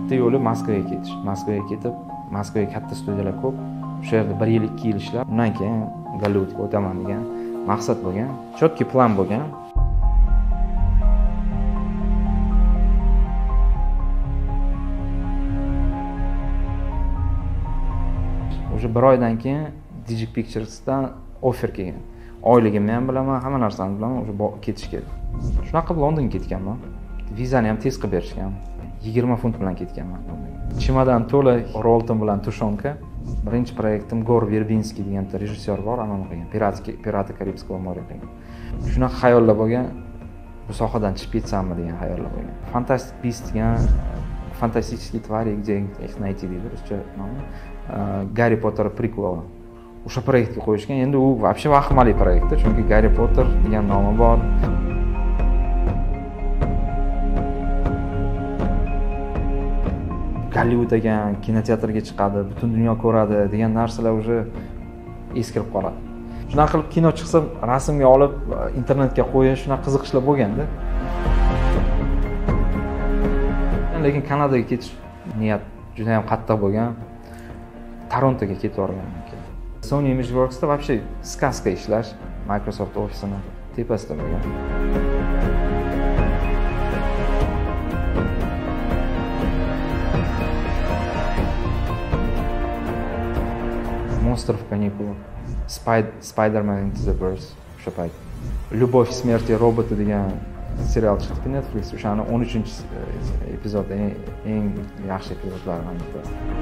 bitta yo'li Moskvaga ketish. Moskvaga ketib, Moskvaga katta studiyalar ko'p. O'sha yerda 1 yil, 2 yil ishlab, undan keyin Gollivudga o'taman degan maqsad bo'lgan. Chotki plan bo'lgan. O'sha 1 oydan keyin Digic Pictures'dan offer kelgan. Oyligimni ham bilaman, hamma narsani bilaman, o'sha ketish kerak. Shunaqa qilib Londonga ketganman. Vizani ham tez qilib berishgan. 20 funt bilan ketganman. Chimodan to'la rolton bilan tushonka. Birinchi proyektim Gor Verbinskiy degan rejissyor bor, anaqa qilgan. Pirati Karibskого morya qilgan. Shunaqa xayollar bo'lgan. Bu sohadan chiqib ketsammi degan xayollar bo'lgan. Fantastic Beasts degan фантастические твари, где их найти deydi ruscha nomi. Garri Potter prequel. O'sha proyektga qo'yishgan. Endi u вообще vahimali proyekt, chunki Garri Potter degan nomi bor. Gollivud degan kinoteatrga chiqadi, butun dunyo ko'radi degan narsalar уже eskirib qoladi. Shunaqa qilib kino chiqsa, rasmga olib internetga qo'yish, shunaqa qiziqishlar bo'lganda. Lekin Kanadaga ketish niyat juda ham qattiq bo'lgan. Torontoga ketib borganman. Sony Imageworks'da вообще сказка ishlash, Microsoft ofisini tepasida bo'lgan. Monster в каникулах, Spider-Man Into the Verse, o'sha payt. Любовь, смерть и роботы degan serial chiqdi Netflix. O'shani 13-epizodi eng yaxshi epizodlaridan biri.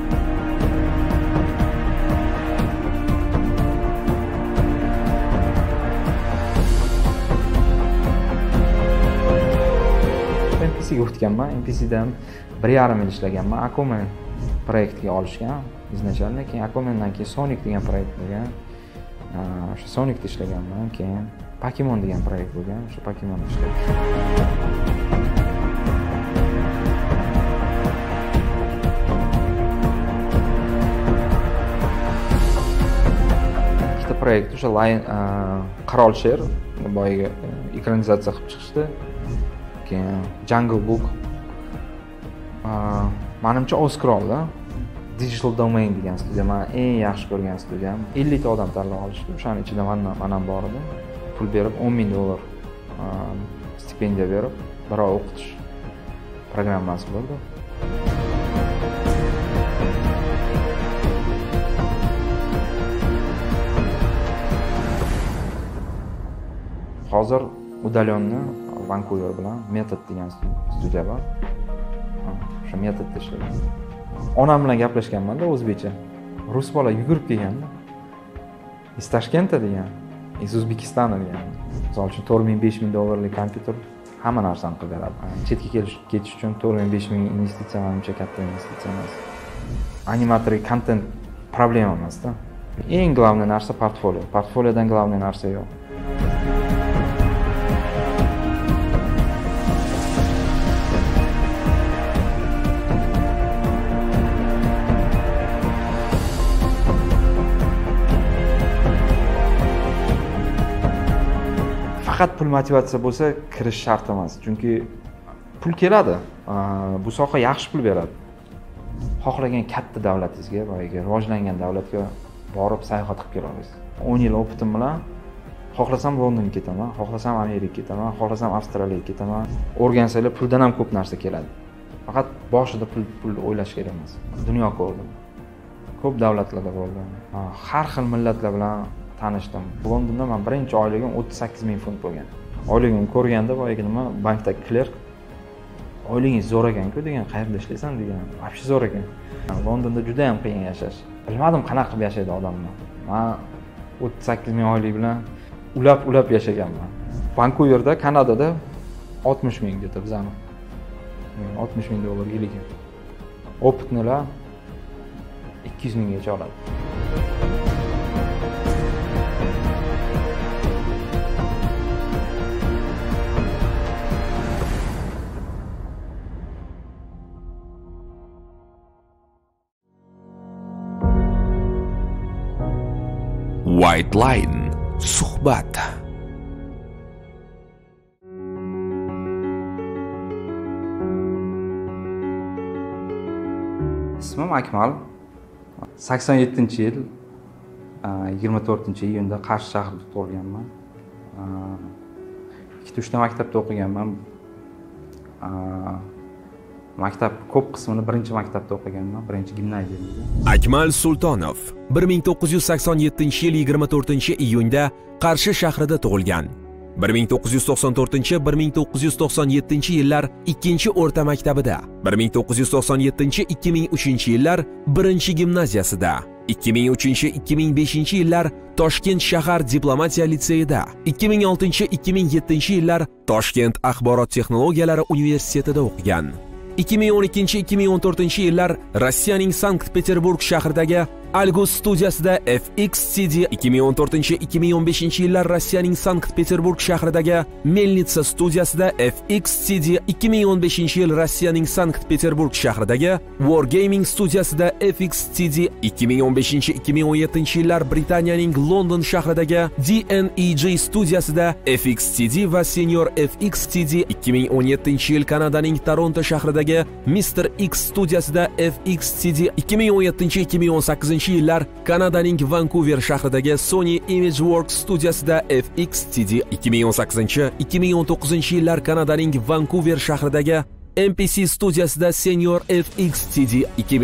NPC'ga o'tganman. NPC'dan 1,5 yil ishlaganman. Aquaman proyektiga olishgan. Izначально keyin Aquamandan keyin Sonic degan proyekt bo'lgan. O'sha Sonicda ishlaganman. Keyin Pokemon degan proyekt bo'lgan. O'sha Pokemonda ishladim. Ikkita proyekt o'sha Qirol Sher boyiga ekranizatsiya qilib chiqishdi. Keyin Jungle Book. Menimcha Oscar oldi. Digital Domain degan studiya, men eng yaxshi ko'rgan studiyam. 50 ta odam tanlab olishdi. O'shaning ichida men ham bor edim. Pul berib $10,000 stipendiya berib, bir oy o'qitish programmasi bo'ldi. Hozir udalyonni Vancouver bilan Method degan studiya bor. O'sha Methodda ishlayman. Onam bilan gaplashganman-da o'zbekcha. Rus bola yugurib kelganda. Iz Toshkentda degan, iz O'zbekistonda degan. Misol uchun $4,000-5,000 kompyuter hamma narsani qilib beradi. Chetga ketish uchun $4,000-5,000 investitsiya menimcha katta investitsiya emas. Animatoriy kontent problema emas-da. Eng главный narsa portfolio. Portfoliodan главный narsa yo'q. Faqat pul motivatsiya bo'lsa, kirish shart emas. Chunki pul keladi. Bu soha yaxshi pul beradi. Xohlagan katta davlatingizga, boyagi rivojlangan davlatga borib sayohat qilib kela olasiz. 10 yil o'qitim bilan xohlasam Londonga ketaman, xohlasam Amerikaga ketaman, xohlasam Avstraliyaga ketaman. O'rgansanglar puldan ham ko'p narsa keladi. Faqat boshida pul o'ylash kerak emas. Dunyo ko'rdim. Ko'p davlatlarda bo'ldim. Har xil millatlar bilan tanishdim. Londonda men birinchi oyligim 38,000 funt bo'lgan. Oyligimni ko'rganda boyagi nima, bankdagi klerk oyligingiz zo'r ekan-ku degan, qayerda ishlaysan degan. Вообще zo'r ekan. Londonda juda ham qiyin yashash. Bilmadim qanaqa qilib yashaydi odamlar. Men 38,000 oylik bilan ulab yashaganman. Vancouverda, Kanadada 60,000 deb bizani. $60,000 yiliga. Opitnilar 200,000 gacha oladi. White Line suhbat. ismim Akmal. 87-yil 24-iyunda Qarshi shahrida tug'ilganman. 2-3 ta maktabda o'qiganman. Maktab ko'p qismini birinchi maktabda o'qiganman, birinchi gimnaziyada. Akmal Sultonov 1987-yil 24-iyunda Qarshi shahrida tug'ilgan. 1994-1997 yillar 2-o'rta maktabida, 1997-2003 yillar 1-gimnaziyasida, 2003-2005 yillar Toshkent shahar diplomatiya litseyida, 2006-2007 yillar Toshkent axborot texnologiyalari universitetida o'qigan. 2012-2014 yillar Rossiyaning Sankt-Peterburg shahridagi Algus studiyasida FXCD, 2014-2015 yillar Rossiyaning Sankt-Peterburg shahridagi Melnitsa studiyasida FXCD, 2015 yil Rossiyaning Sankt-Peterburg shahridagi Wargaming studiyasida FXCD, 2015-2017 yillar Britaniyaning London shahridagi DNEG studiyasida FXCD va Senior FXCD, 2017 yil Kanadaning Toronto shahridagi Mr. X studiyasida FXCD, 2017-2018 yillar Kanadaning Vancouver shahridagi Sony Imageworks studiyasida FXCD, 2018-2019 yillar Kanadaning Vancouver shahridagi MPC studiyasida Senior FXCD,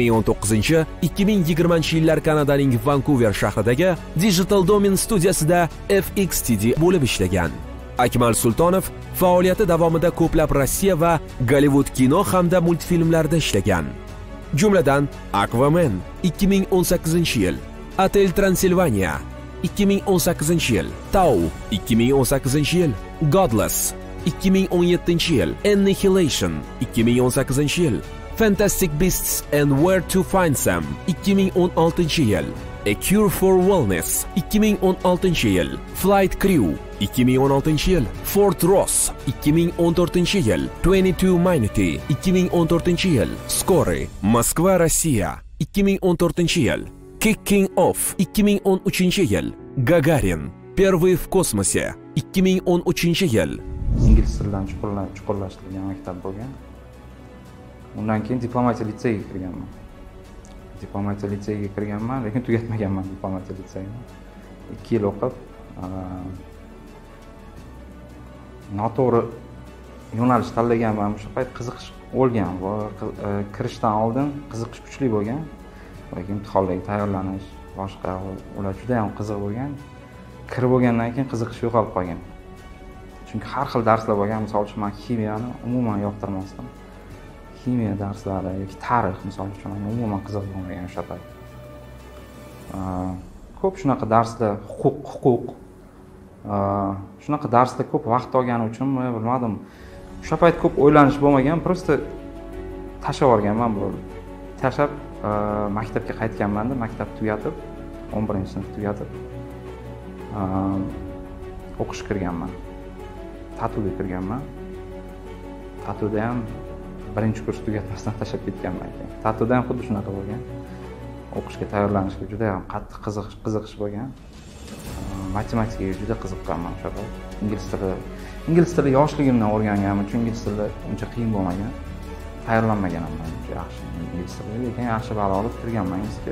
2019-2020 yillar Kanadaning Vancouver shahridagi Digital Domain studiyasida FXCD bo'lib ishlagan. Akmal Sultonov faoliyati davomida ko'plab Rossiya va Gollivud kino hamda multfilmlarida ishlagan. Jumladan Aquaman 2018 yil, Hotel Transilvaniya 2018 yil, Tau 2018 yil, Godless 2017 yil, Annihilation 2018 yil, Fantastic Beasts and Where to Find Them 2016 yil, A Cure for Wellness 2016 yil, Flight Crew 2016 yil, Fort Ross 2014 yil, 22 Minute 2014 yil, Skori Moskva Rossiya 2014 yil, Kicking Off 2013 yil, Gagarin Первый в космосе 2013 yil. Ingliz tilidan chuqurlashtirilgan maktab bo'lgan. Undan keyin diplomatiya litseyiga kirganman. Diplomatiya litseyiga kirganman, lekin tugatmaganman diplomatiya litseyini. 2 yil o'qib, noto'g'ri yo'nalish tanlaganman. O'sha payt qiziqish o'lgan va kirishdan oldin qiziqish kuchli bo'lgan. Lekin imtihonlarga tayyorlanish, boshqa ular juda ham qiziq bo'lgan. Kirib bo'lgandan keyin qiziqish yo'qolib qolgan. Chunki har xil darslar bo'lgan. Misol uchun men kimiyani umuman yoqtirmasdim. Kimiya darslari yoki tarix misol uchun umuman qiziq bo'lmagan o'sha payt. Ko'p shunaqa darslar, huquq shunaqa darsda ko'p vaqt olgani uchun bilmadim. O'sha payt ko'p o'ylanish bo'lmagan, prosta tashlab yuborganman bu. Tashlab maktabga qaytganman-da, maktab tugatib, 11-sinf tugatib o'qish kirganman. Tatuga kirganman. Tatuda ham birinchi kurs tugatmasdan tashlab ketganman. Tatuda ham xuddi shunaqa bo'lgan. O'qishga tayyorlanishga juda ham qattiq qiziqish bo'lgan. Matematikaga juda qiziqqanman o'sha payt. Ingliz tili yoshligimdan o'rganganman, chunki ingliz tili uncha qiyin bo'lmagan. Tayyorlanmaganman uncha yaxshi ingliz tiliga, lekin yaxshi ball olib kirganman ingizga.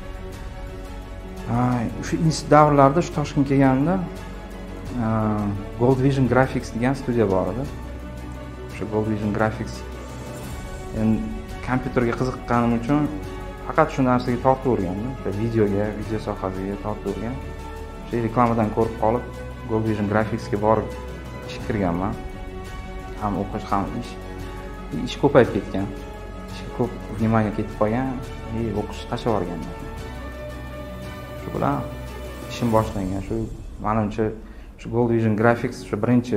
O'sha institut davrlarida shu Toshkentga kelganimda Gold Vision Graphics degan studiya bor edi. O'sha Gold Vision Graphics endi kompyuterga qiziqqanim uchun faqat shu narsaga tortib o'rgandim. O'sha video sohasiga tortib o'rgan. O'sha reklamadan ko'rib qolib Gold Vision Graphicsga borib ishga kirganman. Ham o'qish, ham ish ko'payib ketgan. Ishga ko'p vнимание ketib qolgan, o'qish tashlab yuborganman. Shu bilan ishim boshlangan. Shu menimcha shu Gold Vision Graphics shu birinchi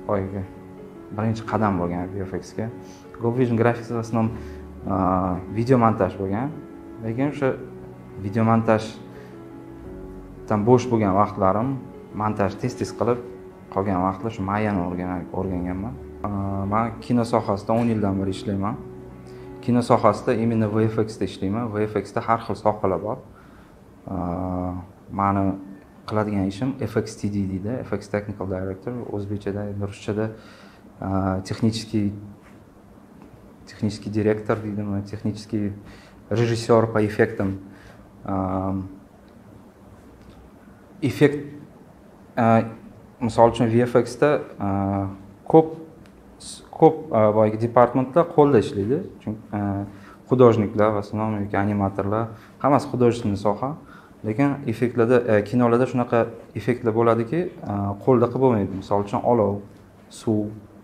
qadam bo'lgan VFX ga. Gold Vision Graphics aslida video montaj bo'lgan. Lekin o'sha video montajdan bo'sh bo'lgan vaqtlarim montaj tez qilib qolgan vaqtlar shu Mayani o'rganganman. Men kino sohasida 10 yildan beri ishlayman. Kino sohasida именно VFX da ishlayman. VFX da har xil sohalar bor. Meni qiladigan ishim FXTD deydi, FX Technical Director, o'zbekchada, ruschada texniический direktor deydimi, texniический rejissyor по эффектам. Effekt misol uchun VFXda ko'p boyagi departamentlar qo'lda ishlaydi. Chunki hudojniklar va yoki animatorlar hammasi hudojniy soha. Lekin effektlarda, kinolarda shunaqa effektlar bo'ladiki, qo'lda qilib bo'lmaydi. Misol uchun olov, suv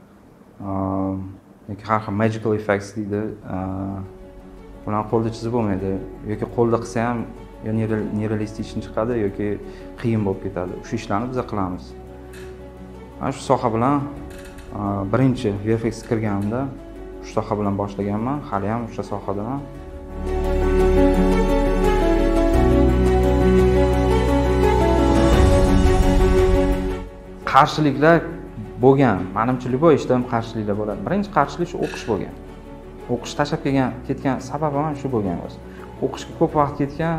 yoki har xil magical effects deydi. Bularni qo'lda chizib bo'lmaydi. Yoki qo'lda qilsa ham yo nerealistik chiqadi yoki qiyin bo'lib ketadi. O'sha ishlarni biz qilamiz. Mana shu soha bilan birinchi VFX kirganimda shu soha bilan boshlaganman. Hali ham o'sha sohadaman. Qarshiliklar bo'lgan. Menimcha любой ishda ham qarshiliklar bo'ladi. Birinchi qarshilik shu o'qish bo'lgan. O'qish tashlab ketgan sababim ham shu bo'lgan o'zi. O'qishga ko'p vaqt ketgan,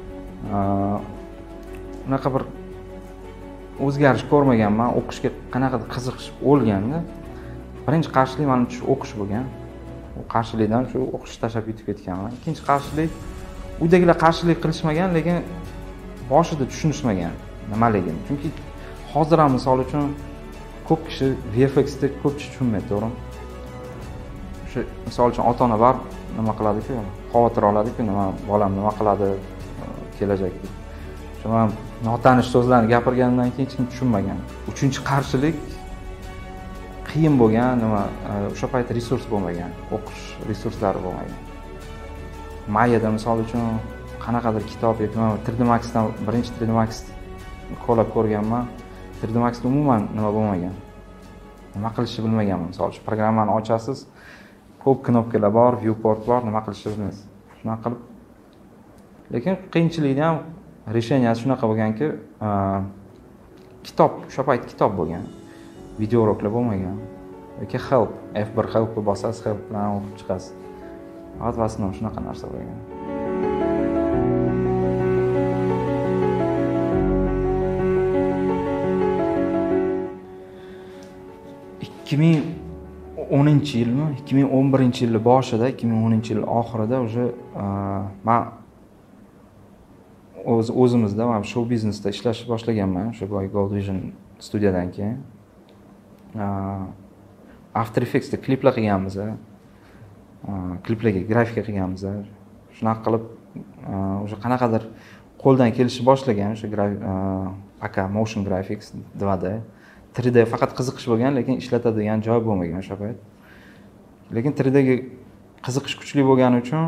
unaqa bir o'zgarish ko'rmaganman. O'qishga qanaqadir qiziqish o'lganda, birinchi qarshilik menimcha shu o'qish bo'lgan. U qarshilikdan shu o'qishni tashlab ketib ketganman. Ikkinchi qarshilik, uydagilar qarshilik qilishmagan, lekin boshida tushunishmagan nimaligini. Chunki hozir ham misol uchun ko'p kishi VFX'da ko'pchilik tushunmaydi, to'g'rimi? O'sha misol uchun ota-ona bor nima qiladi-ku, xavotir oladi-ku, nima bolam nima qiladi kelajakda. Shuna notanish so'zlarni gapirgandan keyin hech kim tushunmagan. Uchinchi qarshilik qiyin bo'lgan, nima o'sha payt resurs bo'lmagan, o'qish resurslari bo'lmagan. Mayada misol uchun qanaqadir kitob yoki 3D Max'dan birinchi 3D Max qo'llab ko'rganman. 3D Max'da umuman nima bo'lmagan. Nima qilishni bilmaganman. Misol uchun programmani ochasiz, ko'p knopkalar bor, viewport bor, nima qilishni bilmaysiz. Shunaqa qilib. Lekin qiyinchilikda ham решенияsi shunaqa bo'lganki, kitob, o'sha payt kitob bo'lgan. Videouroklar bo'lmagan. Yoki help, F1 help bosasiz, help bilan o'qib chiqasiz. Faqat shunaqa narsa bo'lgan. 2010-yilmi, 2011-yil boshida, 2010-yil oxirida o'sha men o'zimizda mana show biznesda ishlashni boshlaganman, o'sha Gold Vision studiyadan keyin. After Effects'da kliplar qilganmiz. Kliplarga grafika qilganmiz. Shunaqa qilib o'sha qanaqadir qo'ldan kelishni boshlagan, o'sha aka motion graphics 2D 3D faqat qiziqish bo'lgan, lekin ishlatadigan joy bo'lmagan o'sha payt. Lekin 3D ga qiziqish kuchli bo'lgani uchun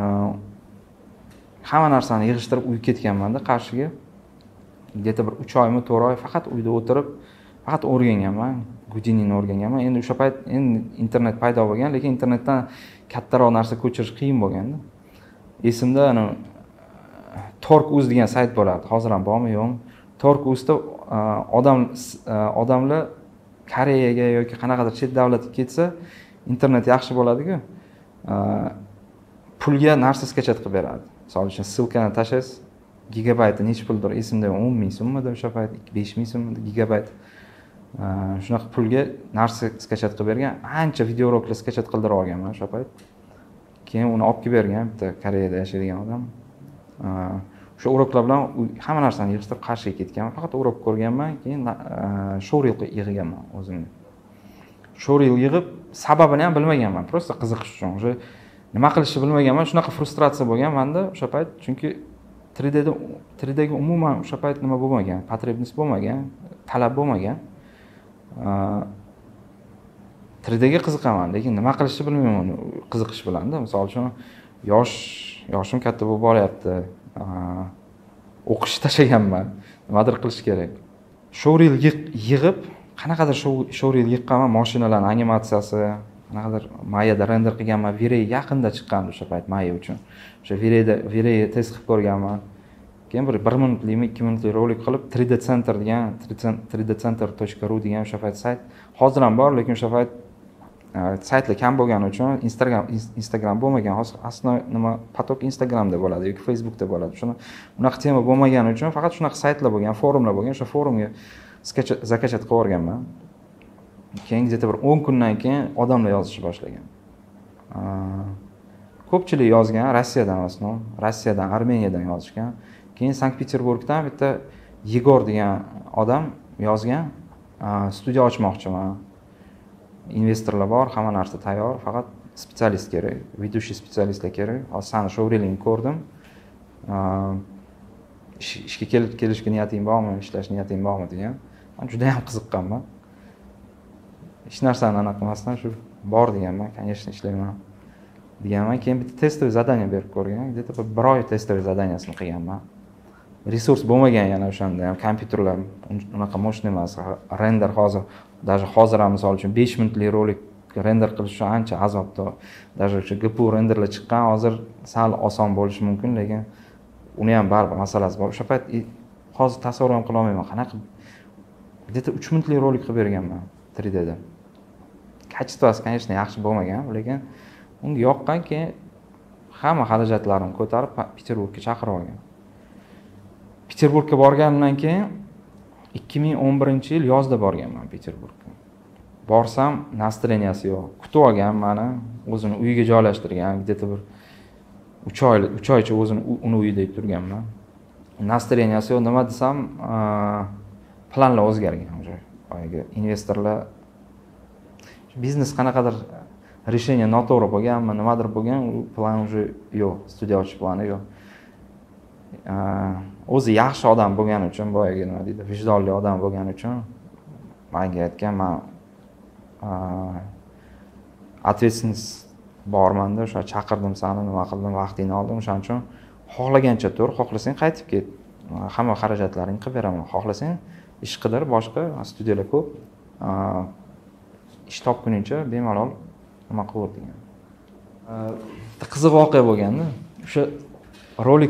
hamma narsani yig'ishtirib uyga ketganman-da Qarshiga. Где-то bir 3 oymi, 4 oy faqat uyda o'tirib, faqat o'rganganman. Houdinini o'rganganman. Endi o'sha payt internet paydo bo'lgan, lekin internetdan kattaroq narsa ko'chirish qiyin bo'lganda. Esimda Torque.uz degan sayt bo'lardi. Hozir ham bormi, yo'qmi? Torque.uzda odamlar Koreyaga yoki qanaqadir chet davlatga ketsa, internet yaxshi bo'ladi-ku. Pulga narsa skachat qilib beradi. Misol uchun ssilkani tashlaysiz, gigabayt necha puldir esimda 10 ming so'mmada o'sha payt 5 ming so'mmada gigabayt. Shunaqa pulga narsa skachat qilib bergan, ancha videouroklar skachat qildirib olganman o'sha payt. Keyin uni olib kelib bergan bitta Koreyada yashaydigan odam. O'sha uroklar bilan hamma narsani yig'ishtirib Qarshiga ketganman. Faqat urok ko'rganman, keyin showreel yig'ganman o'zimni. Showreel yig'ib, sababini ham bilmaganman, prosta qiziqish uchun. O'sha nima qilishni bilmaganman, shunaqa frustratsiya bo'lgan menda o'sha payt, chunki 3D ga umuman o'sha payt nima bo'lmagan, потребность bo'lmagan, talab bo'lmagan. 3D ga qiziqaman, lekin nima qilishni bilmayman qiziqish bilan-da. Misol uchun yoshim katta bo'lib boryapti. O'qishni tashlaganman. Nimadir qilish kerak. Showreel yig'ib, qanaqadir showreel yiqqanman, mashinalarning animatsiyasi, qanaqadir Mayada render qilganman. V-Ray yaqinda chiqqandi o'sha payt Maya uchun. O'sha V-Ray test qilib ko'rganman. Keyin bir 1 minutlikmi, 2 minutlik rolik qilib 3D Center degan 3dcenter.ru degan o'sha payt sayt hozir ham bor, lekin o'sha payt saytlar kam bo'lgani uchun Instagram bo'lmagan. Hozir aslo nima potok Instagramda bo'ladi yoki Facebookda bo'ladi. Shuni unaqa tema bo'lmagani uchun faqat shunaqa saytlar bo'lgan, forumlar bo'lgan. O'sha forumga zakachat qilib o'rganman. Keyin где-то bir 10 kundan keyin odamlar yozishni boshlagan. ko'pchilik yozgan Rossiyadan aslan, Rossiyadan, Armeniyadan yozishgan. Keyin Sankt-Peterburgdan bitta Yegor degan odam yozgan, studiya ochmoqchiman. Investorlar bor, hamma narsa tayyor, faqat spetsialist kerak, ведущий spetsialistlar kerak. Hozir sani showreelingni ko'rdim. Ishga kelishga niyating bormi, ishlash niyating bormi degan. Men juda ham qiziqqanman. Hech narsani anaqa qilmasdan shu bor deganman, конечно ishlayman deganman. Keyin bitta testoviy zadание berib ko'rgan. Где-то bir oy testoviy zadaniyasini qilganman. Resurs bo'lmagan yana o'shanda ham kompyuterlar unaqa mощный emas. Render даже hozir ham misol uchun 5 minutlik rolik render qilish uchun ancha azobda. Даже o'sha GPU renderlar chiqqan, hozir sal oson bo'lishi mumkin, lekin uni ham baribir masalasi bor. O'sha payt hozir tasavvur ham qila olmayman. Qanaqa где-то 3 minutlik rolik qilib berganman 3D da. Kачествоsi, конечно, yaxshi bo'lmagan, lekin unga yoqqan, keyin hamma xarajatlarimni ko'tarib Peterburgga chaqirib olgan. Peterburgga borganimdan keyin 2011-yil yozda borganman Peterburgga. Borsam, настроенияsi yo'q. Kutib olgan meni, o'zini uyiga joylashtirgan, где-то bir 3 oycha o'zini uni uyida turganman. Настроенияsi yo'q, nima desam, planlar o'zgargan o'sha. Boyagi investorlar biznes qanaqadir решение noto'g'ri bo'lganmi, nimadir bo'lgan, u plan уже yo'q, studiya ochish plani yo'q. O'zi yaxshi odam bo'lgani uchun, boyagi nima deydi, vijdonli odam bo'lgani uchun menga aytgan, men ответственность bormanda, o'sha chaqirdim seni, nima qildim, vaqtingni oldim, o'shaning uchun xohlagancha tur, xohlasang qaytib ket. Hamma xarajatlaringni qilib beraman. Xohlasang ish qidir, boshqa studiyalar ko'p. Ish topguningcha bemalol nima qilib degan. Qiziq voqea bo'lganda, o'sha rolik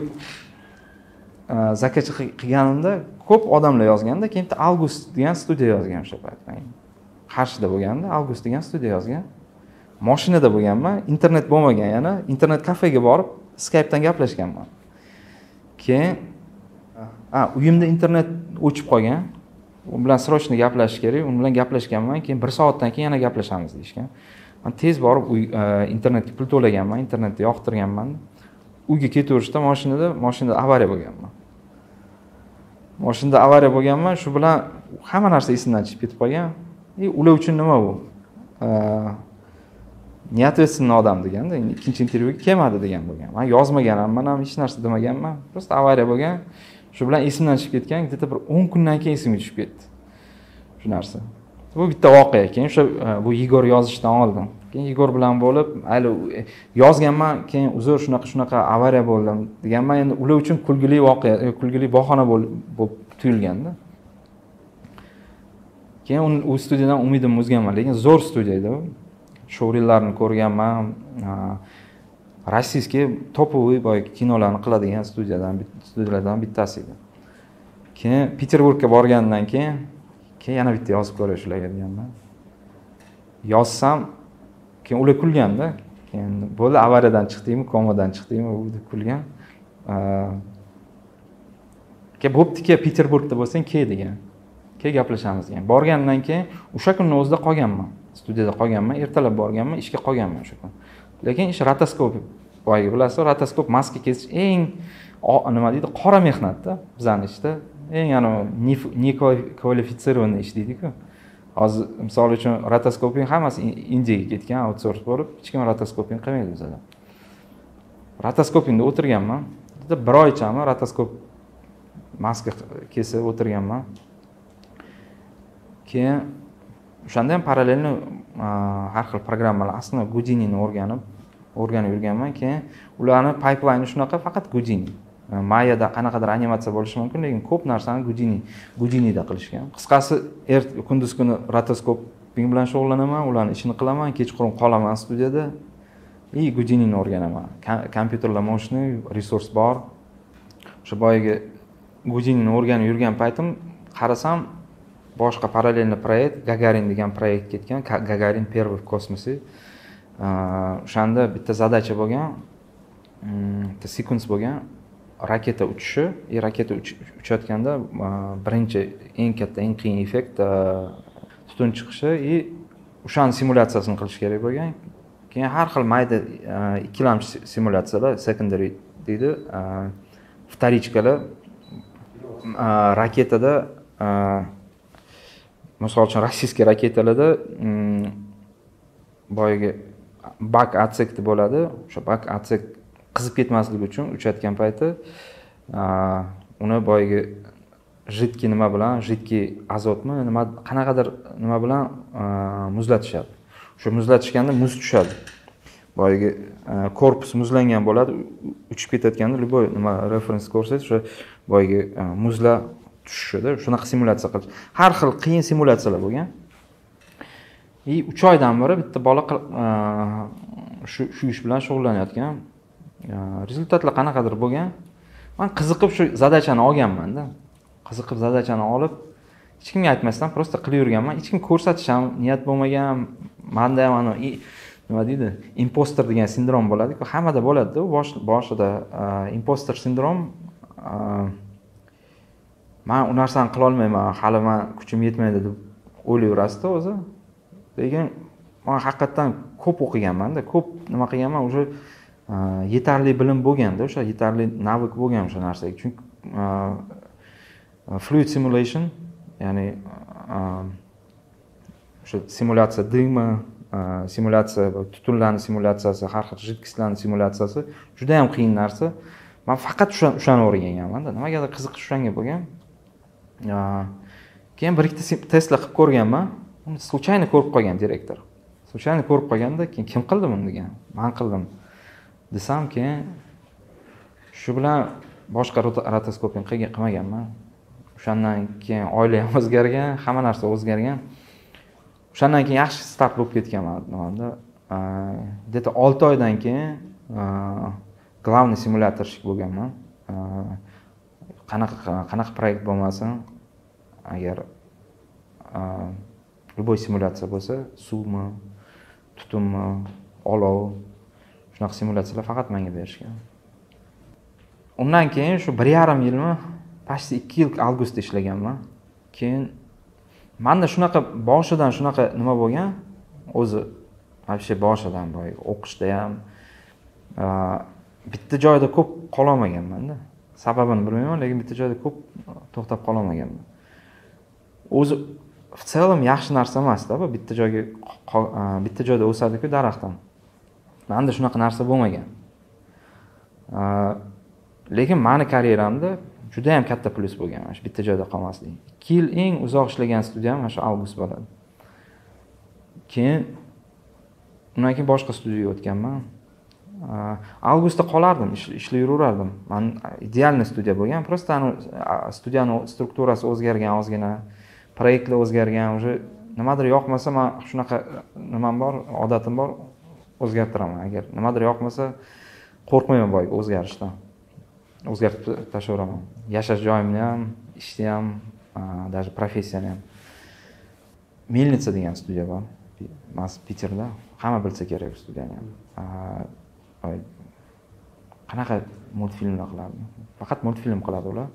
zakaz qilganimda ko'p odamlar yozganda, keyin bitta Avgust degan studiya yozgan o'sha payt. Qarshida bo'lganda Avgust degan studiya yozgan. Mashinada bo'lganman, internet bo'lmagan yana, internet kafega borib Skype dan gaplashganman. Keyin uyimda internet o'chib qolgan. U bilan srochno gaplashish kerak, u bilan gaplashganman, keyin 1 soatdan keyin yana gaplashamiz deyshgan. Men tez borib internetga pul to'laganman, internetni yoqtirganman. Uyga ketaverishda mashinada avariya bo'lganman. Mashinada avariya bo'lganman, shu bilan hamma narsa esimdan chiqib ketib qolgan. Ular uchun nima bu? Неответственный odam deganda, ikkinchi intervyuga kelmadi degan bo'lgan. Men yozmaganman, men ham hech narsa demaganman. Просто avariya bo'lgan. Shu bilan esimdan chiqib ketgan, где-то bir 10 kundan keyin esimga tushib ketdi. Shu narsa. Bu bitta voqea ekan. O'sha bu Yegor yozishdan oldin. Keyin Yegor bilan bo'lib, hali yozganman, keyin uzr shunaqa avariya bo'ldim deganman. Endi ular uchun kulgili voqea, kulgili bahona bo'lib tuyulganda. Keyin u studiyadan umidim uzganman, lekin zo'r studiya edi u. Showreellarni ko'rganman. Rossiyskiy topoviy kinolarni qiladigan studiyalardan bittasi edi. Keyin Peterburgga borgandan keyin yana bitta yozib ko'rish ularga deganman. Yozsam, keyin ular kulganda, keyin bo'ldi avariyadan chiqdingmi, komadan chiqdingmi deb kulgan. Bo'pti-ki Peterburgda bo'lsang degan. Gaplashamiz degan. Borgandan keyin o'sha kunning o'zida qolganman. Studiyada qolganman, ertalab borganman, ishga qolganman o'sha kun. Lekin ish rotoskop, boyagi bilasiz, rotoskop maska kesish eng nima deydi, qora mehnatda bizning ishda eng nekvalifitsirованный ish deydi-ku. Hozir misol uchun rotoskoping hammasi Indiyaga ketgan, outsource bo'lib, hech kim rotoskoping qilmaydi bizda. Rotoskopingda o'tirganman. Bir oychami rotoskop maska kesib o'tirganman. Keyin o'shanda ham parallelni har xil programmalar, aslida Houdinini o'rganib yurganman. Keyin ularni pipeline shunaqa, faqat Houdini. Mayada qanaqadir animatsiya bo'lishi mumkin, lekin ko'p narsani Houdinida qilishgan. Qisqasi, kunduz kuni rotoskoping bilan shug'ullanaman, ularning ishini qilaman, kechqurun qolaman studiyada. Houdinini o'rganaman. Kompyuterlar moshni, resurs bor. O'sha boyagi Houdinini o'rganib yurgan paytim qarasam, boshqa parallelni proyekt, Gagarin degan proyekt ketgan, Gagarin первый в космосе. O'shanda bitta zadacha bo'lgan, bitta sekvens bo'lgan, raketa uchishi, raketa uchayotganda birinchi eng katta, eng qiyin effekt tutun chiqishi, o'shani simulyatsiyasini qilish kerak bo'lgan. keyin har xil mayda ikkilamchi simulyatsiyalar, secondary deydi, vtorichkalar, raketada, misol uchun rossiyskiy raketalarda boyagi bak otsek bo'ladi. O'sha bak otsek qizib ketmasligi uchun uchayotgan payti uni boyagi jidkiy nima bilan, jidkiy azotmi, nima qanaqadir nima bilan muzlatishadi. O'sha muzlatishganda muz tushadi. Boyagi korpus muzlangan bo'ladi, uchib ketayotganda любой nima reference ko'rsangiz, o'sha boyagi muzlar tushishida, shunaqa simulyatsiya qilish. Har xil qiyin simulyatsiyalar bo'lgan. 3 oydan beri bitta bola shu ish bilan shug'ullanayotgan. Rezultatlar qanaqadir bo'lgan. Men qiziqib shu zadachani olganman-da. Qiziqib zadachani olib, hech kimga aytmasdan prosta qilib yurganman. Hech kim ko'rsatish ham niyat bo'lmagan. Menda ham nima deydi, imposter degan sindrom bo'ladi-ku, hammada bo'ladi-da, boshida imposter sindrom. Men u narsani qila olmayman, hali men kuchim yetmaydi deb o'ylayverasiz-da o'zi. Lekin men haqiqatan ko'p o'qiganman-da, ko'p nima qilganman, o'sha yetarli bilim bo'lganda, o'sha yetarli navik bo'lgan o'sha narsaga. Chunki fluid simulation, ya'ni o'sha simulyatsiya dimi, simulyatsiya, tutunlarning simulyatsiyasi, har xil jidkislarning simulyatsiyasi juda ham qiyin narsa. Men faqat o'shani o'rganganman-da. Nimagadir qiziqish o'shanga bo'lgan. Keyin bir ikkita testlar qilib ko'rganman. Uni случайно ko'rib qolgan direktor. Случайно ko'rib qolganda, keyin kim qildi buni degan. Men qildim. Desam, keyin shu bilan boshqa rotoskopiya qilmaganman. O'shandan keyin oila ham o'zgargan, hamma narsa o'zgargan. O'shandan keyin yaxshi start bo'lib ketganman nimada. Где-то 6 oydan keyin главный simulyatorshik bo'lganman. Qanaqa proyekt bo'lmasin, agar любой simulyatsiya bo'lsa, suvmi, tutunmi, olov, shunaqa simulyatsiyalar faqat menga berishgan. Undan keyin shu 1,5 yilmi, почти 2 yil avgustda ishlaganman. Keyin menda shunaqa boshidan shunaqa nima bo'lgan, o'zi вообще boshidan boy o'qishda ham bitta joyda ko'p qola olmaganman-da. Sababini bilmayman, lekin bitta joyda ko'p to'xtab qola olmaganman. O'zi в целом yaxshi narsa emas-da, bu bitta joyda o'sadi-ku daraxtdan. Menda shunaqa narsa bo'lmagan. Lekin meni karyeramda juda ham katta plyus bo'lgan, shu bitta joyda qolmaslik. 2 yil eng uzoq ishlagan studiyam shu avgust bo'ladi. Keyin undan keyin boshqa studiyaga o'tganman. Avgustda qolardim, ishlab yuraverardim. Men idealniy studiya bo'lgan, prosta studiyaning strukturasi o'zgargan ozgina, proyektlar o'zgargan, o'sha nimadir yoqmasa, men shunaqa nimam bor, odatim bor, o'zgartiraman. Agar nimadir yoqmasa, qo'rqmayman boy o'zgarishdan. O'zgartib tashlayveraman. Yashash joyimni ham, ishni ham, даже professiyani ham. Milnitsa degan studiya bor. Piterda. Hamma bilsa kerak studiyani ham. Qanaqa multfilmlar qiladi? Faqat multfilm qiladi ular.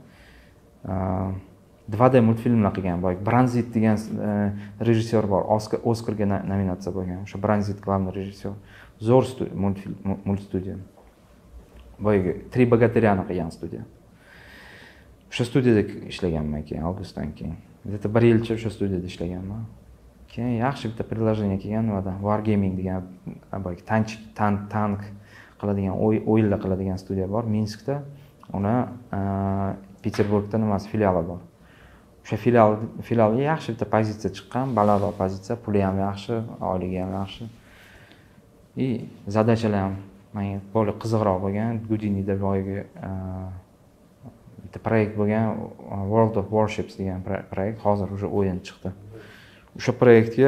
2D multfilmlar qilgan. Branzit degan rejissyor bor. Oscarga nominatsiya bo'lgan. O'sha Branzit главный rejissyor. Zo'r multstudiya. Boyagi 3 bogatyryani qilgan studiya. O'sha studiyada ishlaganman keyin avgustdan keyin. Где-то 1 yilcha o'sha studiyada ishlaganman. Keyin yaxshi bitta предложение kelgan nimada Wargaming degan tank qiladigan o'yinlar qiladigan studiya bor Minskda. Uni Peterburgda nimasi filiali bor. O'sha filialga yaxshi bitta pozitsiya chiqqan, balandroq pozitsiya, puli ham yaxshi, oyligi ham yaxshi. Zadachalar ham menga bo'lib qiziqroq bo'lgan. Gudinida boyagi bitta proyekt bo'lgan, World of Warships degan proyekt, hozir o'sha o'yin chiqdi. O'sha proyektga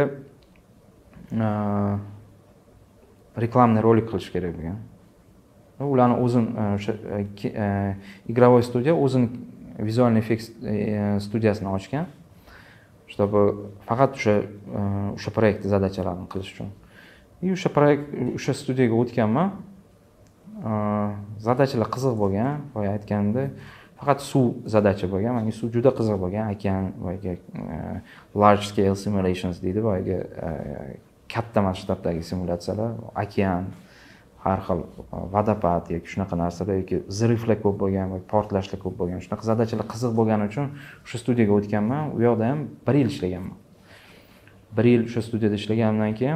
reklamniy rolik qilish kerak bo'lgan. Ularni o'zim o'sha игровой studiya o'zini vizual effekt studiyasini ochgan. Чтобы faqat o'sha proyektni zadachalarini qilish uchun. O'sha studiyaga o'tganman. Zadachalar qiziq bo'lgan, boya aytganimdek, faqat suv zadacha bo'lgan. Menga suv juda qiziq bo'lgan. Okean, large scale simulations deydi, boyaga katta masshtabdagi simulyatsiyalar, okean, har xil vodopad yoki shunaqa narsalar yoki ziriflar ko'p bo'lgan yoki portlashlar ko'p bo'lgan shunaqa zadachalar qiziq bo'lgani uchun o'sha studiyaga o'tganman. U yoqda ham 1 yil ishlaganman. 1 yil o'sha studiyada ishlaganimdan keyin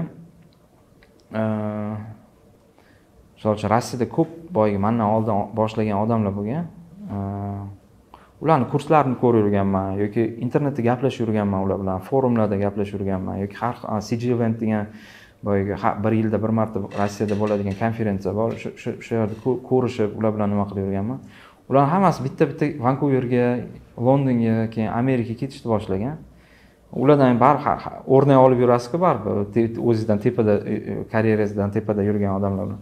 misol uchun Rossiyada ko'p boyagi mendan oldin boshlagan odamlar bo'lgan. Ularni kurslarini ko'rib yurganman yoki internetda gaplashib yurganman ular bilan, forumlarda gaplashib yurganman yoki har CG event degan boyagi 1 yilda 1 marta Rossiyada bo'ladigan konferensiya bor. O'sha yerda ko'rishib, ular bilan nima qilib yurganman. Ularning hammasi bitta-bitta Vankuverga, Londonga, keyin Amerikaga ketishni boshlagan. Ulardan baribir o'rnak olib yurasiz-ku baribir, o'zingizdan tepada, karyerangizdan tepada yurgan odamlar bilan.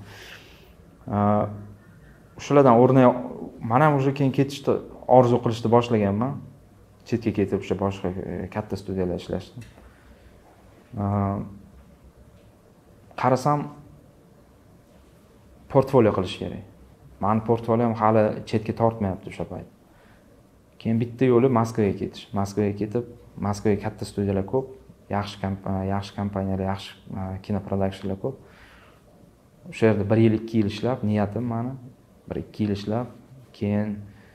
Shulardan o'rnak men ham o'sha keyin ketishni orzu qilishni boshlaganman. Chetga ketib o'sha boshqa katta studiyalarda ishlashni. Qarasam portfolio qilish kerak. Meni portfoliyom hali chetga tortmayapti o'sha payt. Keyin bitta yo'li Moskvaga ketish. Moskvaga ketib, Moskvaga katta studiyalar ko'p, yaxshi kompaniyalar, yaxshi kino productionlar ko'p. O'sha yerda 1 yil, 2 yil ishlab, niyatim meni 1-2 yil ishlab, keyin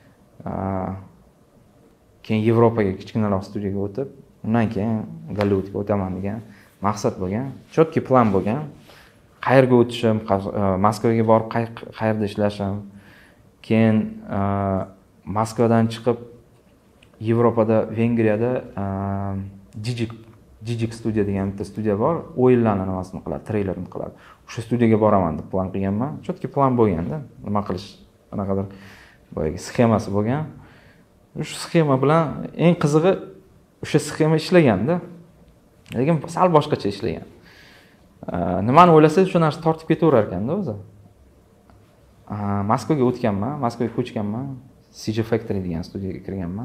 Yevropaga kichkinaroq studiyaga o'tib, undan keyin Gollivudga o'taman degan maqsad bo'lgan. Chotki plan bo'lgan. Qayerga o'tishim, Moskvaga borib qayerda ishlashim, keyin Moskvadan chiqib Yevropada, Vengriyada Jijik studiya degan bitta studiya bor. O'yinlarni nimasini qiladi, treylerni qiladi. O'sha studiyaga boraman deb plan qilganman. Chotki plan bo'lganda, nima qilish, qanaqadir boyagi sxemasi bo'lgan. O'sha sxema bilan eng qizig'i o'sha sxema ishlaganda, lekin sal boshqacha ishlagan. Nimani o'ylasangiz shu narsa tortib ketaverar ekanda o'zi. Moskvaga o'tganman, Moskvaga ko'chganman, CG Factory degan studiyaga kirganman.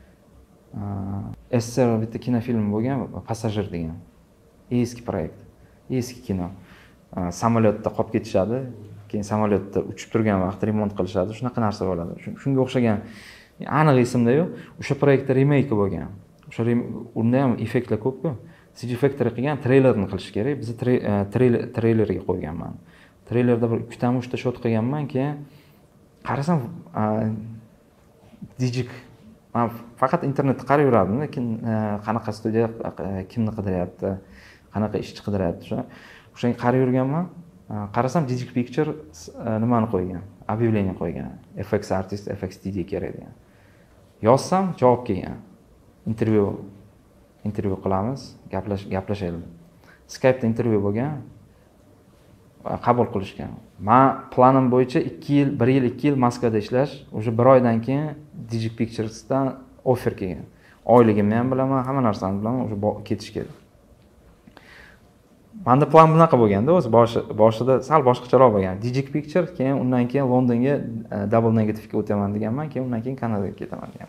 SSR bitta kinofilm bo'lgan, Passajir degan. Eski proyekt, eski kino. Samolyotda qolib ketishadi, keyin samolyotda uchib turgan vaqtda remont qilishadi, shunaqa narsa bo'ladi. Shunga o'xshagan aniq esimda yo'q. O'sha proyektda remake bo'lgan. O'sha unda ham effektlar ko'p-ku. CG Factory qilgan treylerni qilish kerak. Biz treylerga qo'yganman. Treylerda bir 2 ta 3 ta shot qilganman, keyin qarasam Dijik faqat internetda qarab yurardim, lekin qanaqa studiya kimni qidiryapti, qanaqa ishchi qidiryapti, o'shanga qarab yurganman. Qarasam Dijik Picture nimani qo'ygan? Объявление qo'ygan. FX artist, FX TD kerak degan. Yozsam javob kelgan. Intervyu qilamiz, gaplashaylik. Skype'da intervyu bo'lgan. Qabul qilishgan. Men planim bo'yicha 1 yil 2 yil Moskvada ishlash, o'sha 1 oydan keyin Dijik Pictures'dan offer kelgan. Oyligimni ham bilaman, hamma narsani bilaman, o'sha ketish kerak. Menda plan bunaqa bo'lganda, o'zi boshida sal boshqacharoq bo'lgan. Dijik Picture, keyin undan keyin Londonga double negativega o'taman deganman, keyin undan keyin Kanadaga ketaman degan.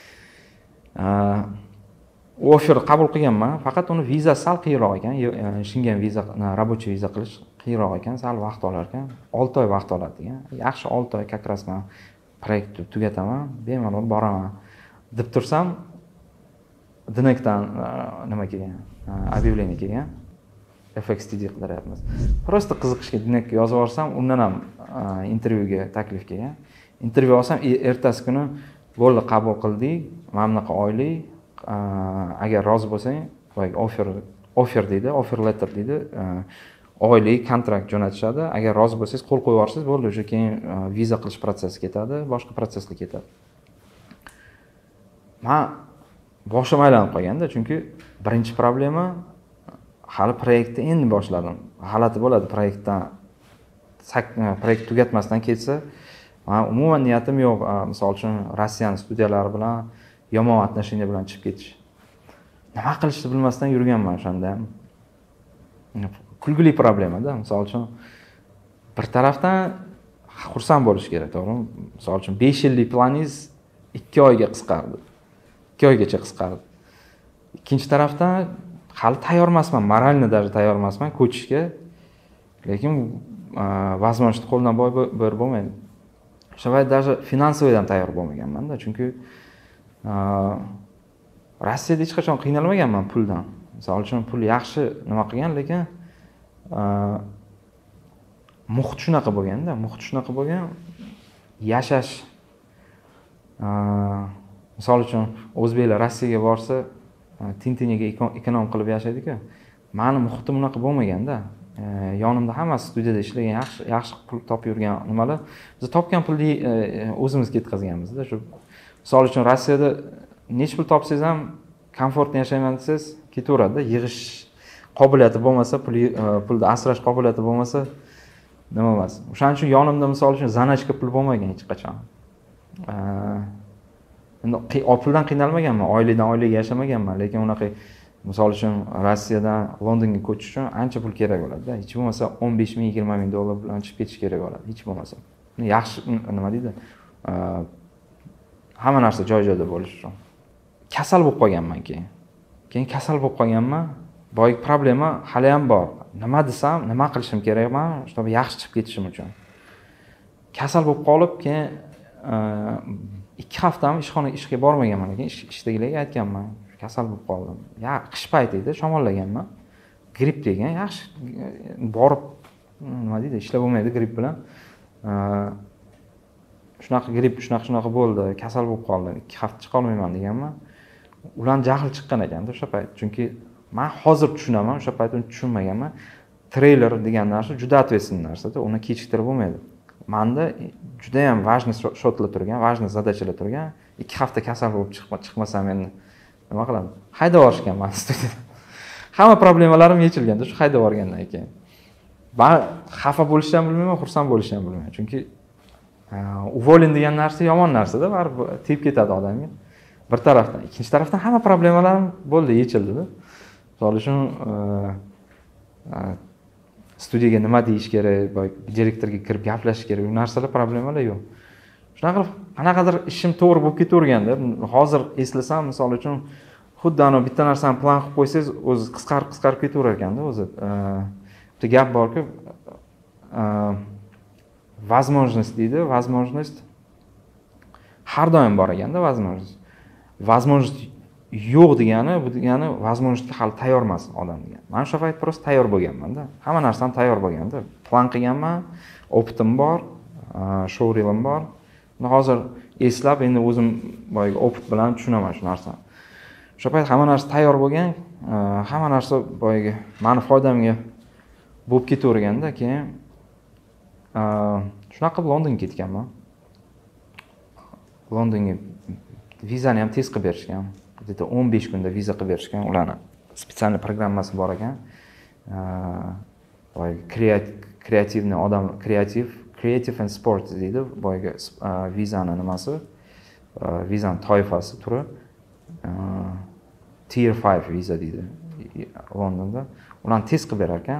Offer qabul qilganman, faqat uni viza sal qiyinroq ekan, Schengen viza, рабочий viza qilish qiyinroq ekan, sal vaqt olar ekan. 6 oy vaqt oladi degan. Yaxshi 6 oy kakras men proyektni tugataman, bemalol boraman deb tursam, Dinekdan nima kelgan? Объявление kelgan. FXTD qidiryapmiz. Prosta qiziqishga Dinekga yozib yuborsam, undan ham intervyuga taklif kelgan. Intervyu olsam, ertasi kuni bo'ldi, qabul qildik, mana bunaqa oylik, agar rozi bo'lsang, offer deydi, offer letter deydi, oylik kontrakt jo'natishadi. Agar rozi bo'lsangiz, qo'l qo'yib yuborsangiz, bo'ldi, o'sha keyin viza qilish protsessi ketadi, boshqa protsesslar ketadi. Men boshim aylanib qolganda, chunki birinchi problema hali proyektni endi boshladim. G'alati bo'ladi proyektdan proyekt tugatmasdan ketsa, men umuman niyatim yo'q, misol uchun Rossiya studiyalari bilan yomon отношения bilan chiqib ketish. Nima qilishni bilmasdan yurganman o'shanda. Kulgili problema-da, misol uchun bir tarafdan xursand bo'lish kerak, to'g'rimi? Misol uchun 5 yillik planingiz 2 oyga qisqardi. 2 oygacha qisqardi. Ikkinchi tarafdan hali tayyor emasman, moralni даже tayyor emasman ko'chishga. Lekin возможность qo'ldan boy berib bo'lmaydi. O'sha vaqt даже finansoviy ham tayyor bo'lmaganman-da, chunki Rossiyada hech qachon qiynalmaganman puldan. Misol uchun pul yaxshi nima qilgan, lekin muhit shunaqa bo'lganda, muhit shunaqa bo'lgan, yashash misol uchun o'zbeklar Rossiyaga borsa, tintiniga ekonom qilib yashaydi-ku. Meni muhitim unaqa bo'lmaganda, yonimda hammasi studiyada ishlagan, yaxshi pul topib yurgan nimalar, biz topgan pulni o'zimiz ketkazganmiz-da. Shu misol uchun Rossiyada nech pul topsangiz ham komfortni yashayman desangiz, ketaveradi-da. Yig'ish qobiliyati bo'lmasa, pulni asrash qobiliyati bo'lmasa, nima emas. O'shaning uchun yonimda misol uchun zanachka pul bo'lmagan hech qachon. Endi puldan qiynalmaganman, oylikdan oylikka yashamaganman, lekin unaqa misol uchun Rossiyadan Londonga ko'chish uchun ancha pul kerak bo'ladi-da. Hech bo'lmasa 15 ming, 20 ming dollar bilan chiqib ketish kerak bo'ladi, hech bo'lmasa. Yaxshi nima deydi? Hamma narsa joy-joyida bo'lishi uchun. Kasal bo'lib qolganman keyin kasal bo'lib qolganman. Boyagi problema hali ham bor. Nima desam, nima qilishim kerakman, чтобы yaxshi chiqib ketishim uchun. Kasal bo'lib qolib, keyin 2 haftami ishga bormaganman, lekin ishdagilarga aytganman, kasal bo'lib qoldim. Qish payti edi, shamollaganman. Gripp degan, yaxshi borib nima deydi, ishlab bo'lmaydi gripp bilan. Shunaqa gripp, shunaqa bo'ldi, kasal bo'lib qoldim. 2 hafta chiqa olmayman deganman. Ularning jahli chiqqan ekanda o'sha payt. Chunki men hozir tushunaman, o'sha payt uni tushunmaganman. Treyler degan narsa juda ответственный narsa-da, uni kechiktirib bo'lmaydi. Menda juda ham важный shotlar turgan, важный zadachalar turgan. 2 hafta kasal bo'lib chiqmasam endi nima qiladi? Haydab yuborishgan meni studiyada. Hamma problemalarim yechilganda shu haydab yuborgandan keyin. Men xafa bo'lishni ham bilmayman, xursand bo'lishni ham bilmayman. Chunki уволен degan narsa yomon narsa-da, baribir tep ketadi odamga. Bir tarafdan, ikkinchi tarafdan hamma problemalarim bo'ldi, yechildi-da. Misol uchun studiyaga nima deyish kerak, direktorga kirib gaplashish kerak, bu narsalar problemalar yo'q. Shunaqa qanaqadir ishim to'g'ri bo'lib ketaverganda, hozir eslasam, misol uchun xuddi ana bitta narsani plan qilib qo'ysangiz, o'zi qisqarib ketaverar ekanda, o'zi. Bitta gap borki, возможность deydi, возможность har doim bor ekanda, возможность. Возможность yo'q degani, bu degani возможностьga hali tayyor emas odam degan. Men o'sha payt просто tayyor bo'lganman-da. Hamma narsam tayyor bo'lganda. Plan qilganman, opitim bor, showreelim bor. Hozir eslab endi o'zim boyagi opit bilan tushunaman shu narsani. O'sha payt hamma narsa tayyor bo'lgan, hamma narsa boyagi meni foydamga bo'lib ketaverganda, keyin shunaqa qilib Londonga ketganman. Londonga vizani ham tez qilib berishgan. Где-то 15 kunda viza qilib berishgan. Ularni spetsial programmasi bor ekan. Boyagi kreativni odam, creative and sport deydi. Boyagi vizani nimasi? Vizani toifasi turi. Tier 5 viza deydi Londonda. Ularni tez qilib berar ekan.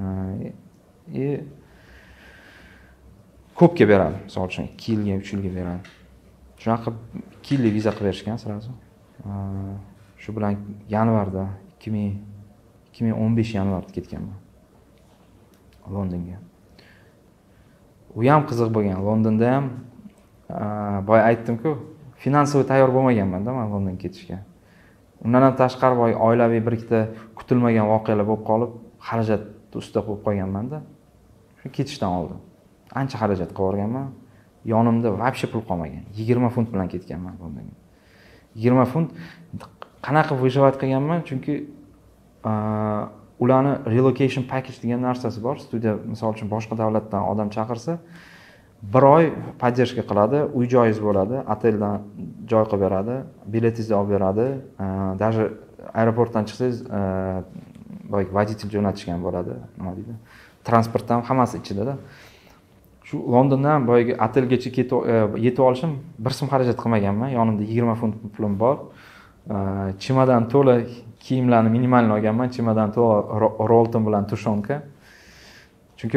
Ko'pga beradi. Misol uchun 2 yilga, 3 yilga beradi. Shunaqa 2 yillik viza qilib berishgan sirazu. Shu bilan yanvarda 2015 yanvarda ketganman Londonga. U ham qiziq bo'lgan. Londonda ham boy aytdim-ku, finansiy tayyor bo'lmaganman-da men Londonga ketishga. Undan ham tashqari boy oilaviy bir ikkita kutilmagan voqealar bo'lib qolib, xarajat ustida bo'lib qolganman-da. Shu ketishdan oldin ancha xarajat qilib o'rganman. Yonimda вообще pul qolmagan. 20 funt bilan ketganman Londonga. 20 funt qanaqa выживать qilganman, chunki ularni relocation package degan narsasi bor. Studiya misol uchun boshqa davlatdan odam chaqirsa, 1 oy поддержка qiladi, uy joyingiz bo'ladi, oteldan joy qilib beradi, biletingizni olib beradi, даже aeroportdan chiqsangiz, boy водитель jo'natishgan bo'ladi, nima deydi? Transportdan hammasi ichida-da. Shu Londondan boyagi otelgacha yetib olishim bir so'm xarajat qilmaganman. Yonimda 20 funt pulim bor. Chemadan to'la kiyimlarni minimalni olganman. Chemadan to'la rolton bilan tushonka. Chunki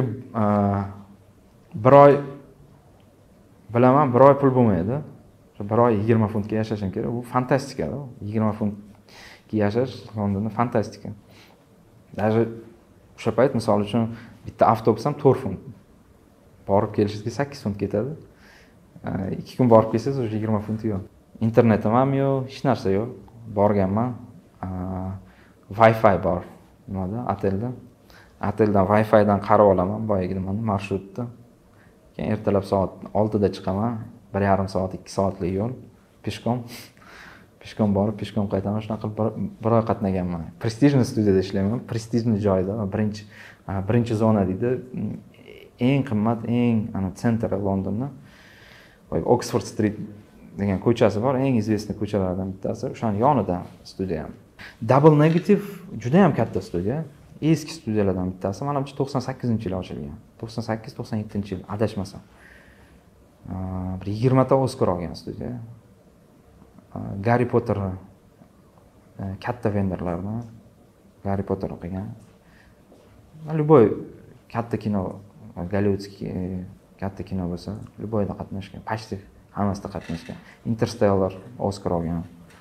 1 oy bilaman, 1 oy pul bo'lmaydi. Shu 1 oy 20 funtga yashashim kerak. Bu fantastika-da. 20 funtga yashash Londonda fantastika. Даже o'sha payt misol uchun bitta avtobus ham 4 funt. Borib kelishingizga 8 funt ketadi. 2 kun borib kelsangiz o'sha 20 funt yo'q. Internetim ham yo'q, hech narsa yo'q. Borganman. Wi-Fi bor nimada, otelda. Oteldan Wi-Fi'dan qarab olaman boyagi nimani marshrutda. Keyin ertalab soat 6da chiqaman. 1,5 soat, 2 soatlik yo'l peshkom. Peshkom borib, peshkom qaytaman. Shunaqa bir oy qatnaganman. Prestijniy studiyada ishlayman. Prestijniy joyda, birinchi zona deydi. Eng qimmat, eng sentr Londonda. Oxford Street degan ko'chasi bor, eng известный ko'chalardan bittasi. O'shaning yonida studiya. Double Negative juda ham katta studiya. Eski studiyalardan bittasi. Mana bu 98-yil ochilgan. 98-97-yil adashmasam. Bir 20 ta Oscar olgan studiya. Harry Potter katta vendorlardan Harry Potter o'qigan. Любой katta kino, Gollivudskiy katta kino bo'lsa, любойda qatnashgan. Почти hammasida qatnashgan. Interstellar Oscar olgan.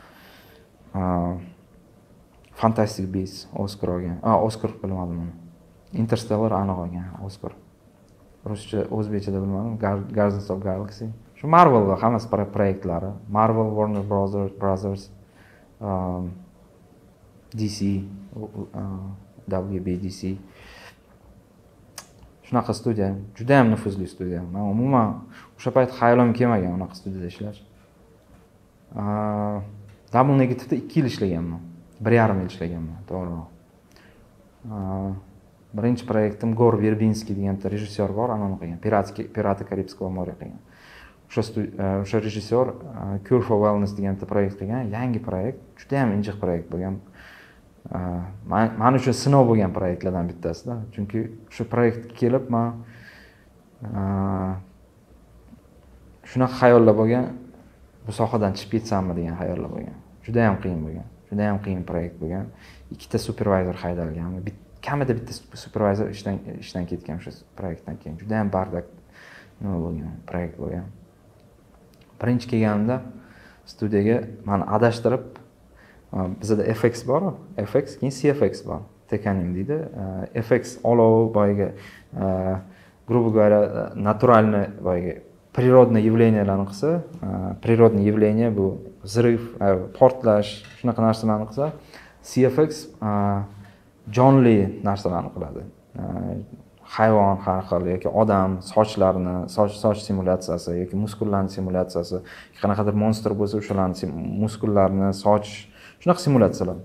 Fantastic Beasts Oscar olgan. Oscar bilmadim uni. Interstellar aniq olgan Oscar. Ruscha, o'zbekchada bilmadim. Guardians of Galaxy. Shu Marvel va hammasi proyektlari. Marvel, Warner Brothers, DC, WBDC. Shunaqa studiya, juda ham nufuzli studiya. Men umuman o'sha payt xayolim kelmagan unaqa studiyada ishlash. Double Negative'da 2 yil ishlaganman. 1,5 yil ishlaganman, to'g'riroq. Birinchi proyektim Gor Verbinskiy degan rejissyor bor, anani qilgan. Pirati Karibskого morya qilgan. O'sha rejissyor Cure for Wellness degan proyekt qilgan, yangi proyekt, juda ham injiq proyekt bo'lgan. Men uchun sinov bo'lgan proyektlardan bittasida. Chunki shu proyektga kelib men shunaqa xayollar bo'lgan, bu sohadan chiqib ketsammi degan xayollar bo'lgan. Juda ham qiyin bo'lgan. Juda ham qiyin proyekt bo'lgan. 2 ta supervizor haydalgan. Kamida bitta supervizor ishdan ketgan o'sha proyektdan keyin. Juda ham bardak nima bo'lgan, proyekt bo'lgan. Birinchi kelganimda studiyaga meni adashtirib, bizda FX bor, FX keyin CFX bor. Tekaning deydi. FX olov boyagi грубо говоря, натуральный boyagi природный явленияларni qilsa, природный явление bu взрыв, portlash, shunaqa narsalarni qilsa, CFX jonli narsalarni qiladi. Hayvon har xil yoki odam soch simulyatsiyasi yoki muskullarning simulyatsiyasi, qanaqadir monster bo'lsa o'shalarning muskullarini, soch, shunaqa simulyatsiyalar.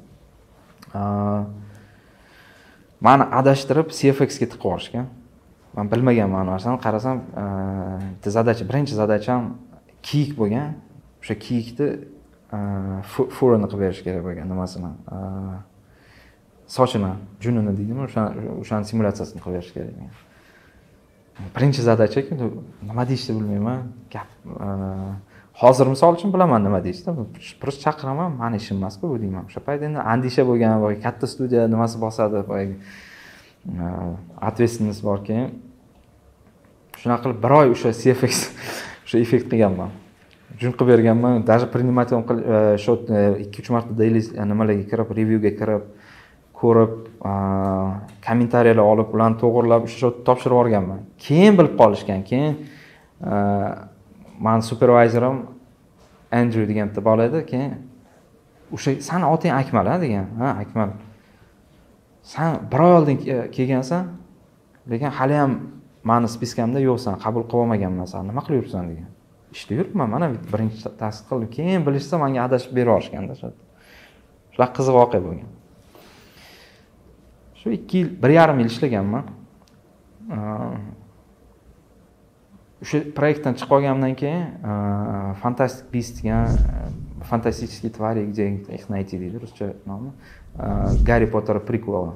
Meni adashtirib CFX ga tiqib yuborishgan. Men bilmaganman bu narsani, qarasam, birinchi zadacham kiyik bo'lgan. O'sha kiyikni furani qilib berish kerak bo'lgan, nimasini? Sochini, junini deydimi, o'shaning simulyatsiyasini qilib berish kerak bo'lgan. Birinchi zadacha-ku, nima deyishni bilmayman. Gap hozir misol uchun bilaman nima deyishni. Просто chaqiraman, meni ishim emas-ku bu deyman. O'sha payt endi andisha bo'lgan, voy katta studiya nimasi bosadi, voy ответственность bor keyin. Shunaqa qilib 1 oy o'sha CFX o'sha effekt qilganman. Jun qilib berganman, даже принимать shu 2-3 marta daily nimalarga kirib, reviewga kirib, ko'rib, kommentariyalar olib, ularni to'g'rilab, o'sha topshirib yuborganman. Keyin bilib qolishgan. Keyin men supervizorim Andrew degan bitta bola edi. Keyin o'sha "Sani oting Akmal-a?" degan. "Ha, Akmal. Sen 1 oy oldin kelgansan, lekin hali ham meni spiskamda yo'qsan, qabul qilib olmaganman seni. Nima qilib yuribsan?" degan. "Ishda yuribman, mana birinchi tasdiq qildim." Keyin bilishsa menga adashib berib yuborishganda. Shular qiziq voqea bo'lgan. Shu 2 yil, 1,5 yil ishlaganman. O'sha proyektdan chiqib olganimdan keyin Fantastic Beasts degan fantastik твари, где их найти deydi ruscha nomi. Harry Potter prequel.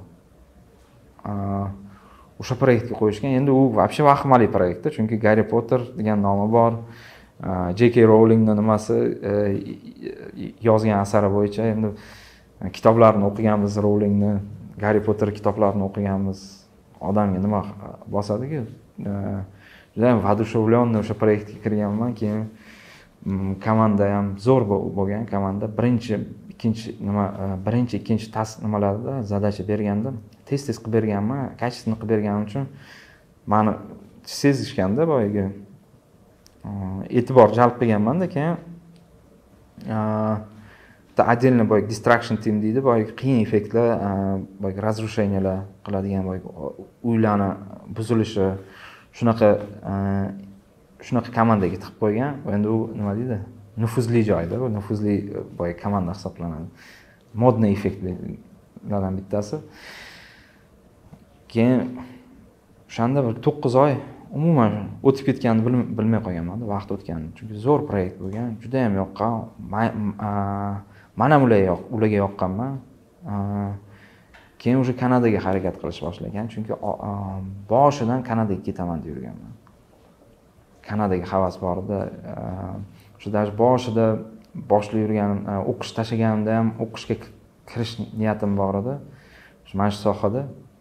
O'sha proyektga qo'yishgan. Endi u вообще vahimali proyektda, chunki Harry Potter degan nomi bor. J.K. Rowlingning nimasi yozgan asari bo'yicha endi kitoblarni o'qiganmiz, Rowlingni, Harry Potter kitoblarini o'qiganmiz. Odamga nima bosadi-ku? Juda ham воодушевленный o'sha proyektga kirganman. Keyin komanda ham zo'r bo'lgan komanda. Birinchi, ikkinchi task nimalarda zadacha berganda, tez qilib berganman, kачественно qilib berganim uchun meni sezishganda boyagi e'tibor jalb qilganman-da. Keyin bitta отдельный boy distraction team deydi, boy qiyin effektlar, boy разрушениялар qiladigan, boy uylarni buzilishi shunaqa komandaga tiqib qo'ygan. Endi u nima deydi? Nufuzli joyda, u nufuzli boy komanda hisoblanadi. Modniy effektlardan bittasi. Keyin o'shanda bir 9 oy umuman o'tib ketganini bilmay qolganman, vaqt o'tganini. Chunki zo'r proyekt bo'lgan, juda ham yoqqan. Men ham ularga yoqqanman. Keyin уже Kanadaga harakat qilish boshlagan, chunki boshidan Kanadaga ketaman deb yurganman. Kanadaga havas bor edi. O'sha даже boshida boshlab yurganim, o'qish tashlaganimda ham o'qishga kirish niyatim bor edi. Mana shu sohada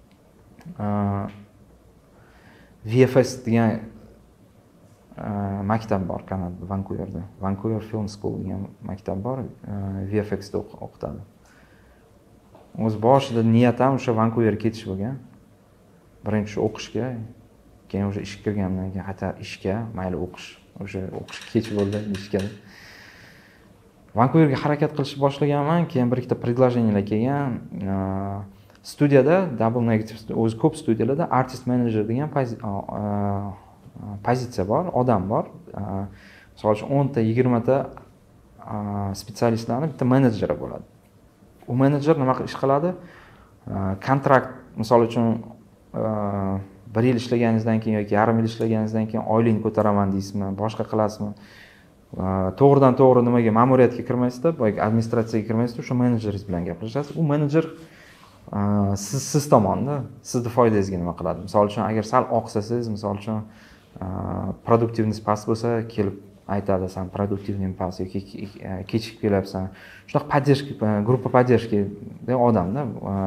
VFS degan maktab bor Kanadada, Vankuverda. Vancouver Film School degan maktab bor, VFX da o'qitadi. O'z boshida niyatim o'sha Vankuverga ketish bo'lgan. Birinchi o'qishga, keyin o'sha ishga kirgandan keyin hatto ishga, mayli o'sha o'qish kech bo'ldi, ishga. Vankuverga harakat qilishni boshlaganman, keyin bir ikkita предложениялар kelgan. Studiyada Double Negative, o'zi ko'p studiyalarda artist manager degan pozitsiya bor, odam bor. Misol uchun 10 ta, 20 ta spetsialistlarning bitta menejeri bo'ladi. U menejer nima ish qiladi? Kontrakt, misol uchun 1 yil ishlaganingizdan keyin yoki yarim yil ishlaganingizdan keyin oylikni ko'taraman deysizmi, boshqa qilasizmi? To'g'ridan to'g'ri nimaga, ma'muriyatga kirmaysizda, boyagi administratsiyaga kirmaysizda, o'sha menejeringiz bilan gaplashasiz. U menejer siz tomonda, sizni foydangizga nima qiladi? Misol uchun agar sal oqsasangiz, misol uchun produktivность past bo'lsa, kelib aytadi, sen produktivniy past yoki kechikib kelyapsan. Shunaqa поддержка, gruppa поддержки odamda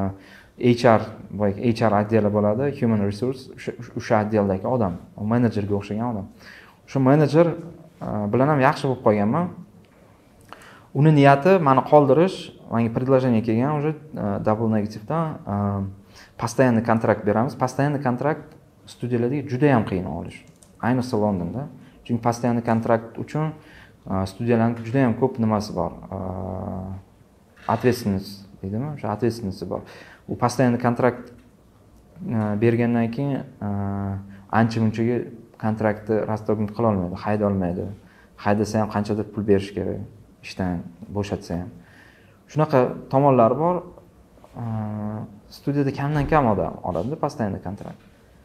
HR отдели bo'ladi, human resource, o'sha отделdagi odam, menejerga o'xshagan odam. Shu menejer bilan ham yaxshi bo'lib qolganman. Uni niyati meni qoldirish, menga предложение kelgan уже Double Negative'dan постоянный kontrakt beramiz. Постоянный kontrakt studiyalarda juda ham qiyin olish. Ayniqsa Londonda. Chunki постоянный kontrakt uchun studiyalarning juda ham ko'p nimasi bor. Ответственность deydimi? O'sha ответственность bor. U постоянный kontrakt bergandan keyin ancha-munchaga kontraktni rastovnik qila olmaydi, hayda olmaydi. Haydasa ham qanchadir pul berish kerak, ishdan bo'shatsa ham. Shunaqa tomonlari bor. Studiyada kamdan kam odam oladi постоянный kontrakt.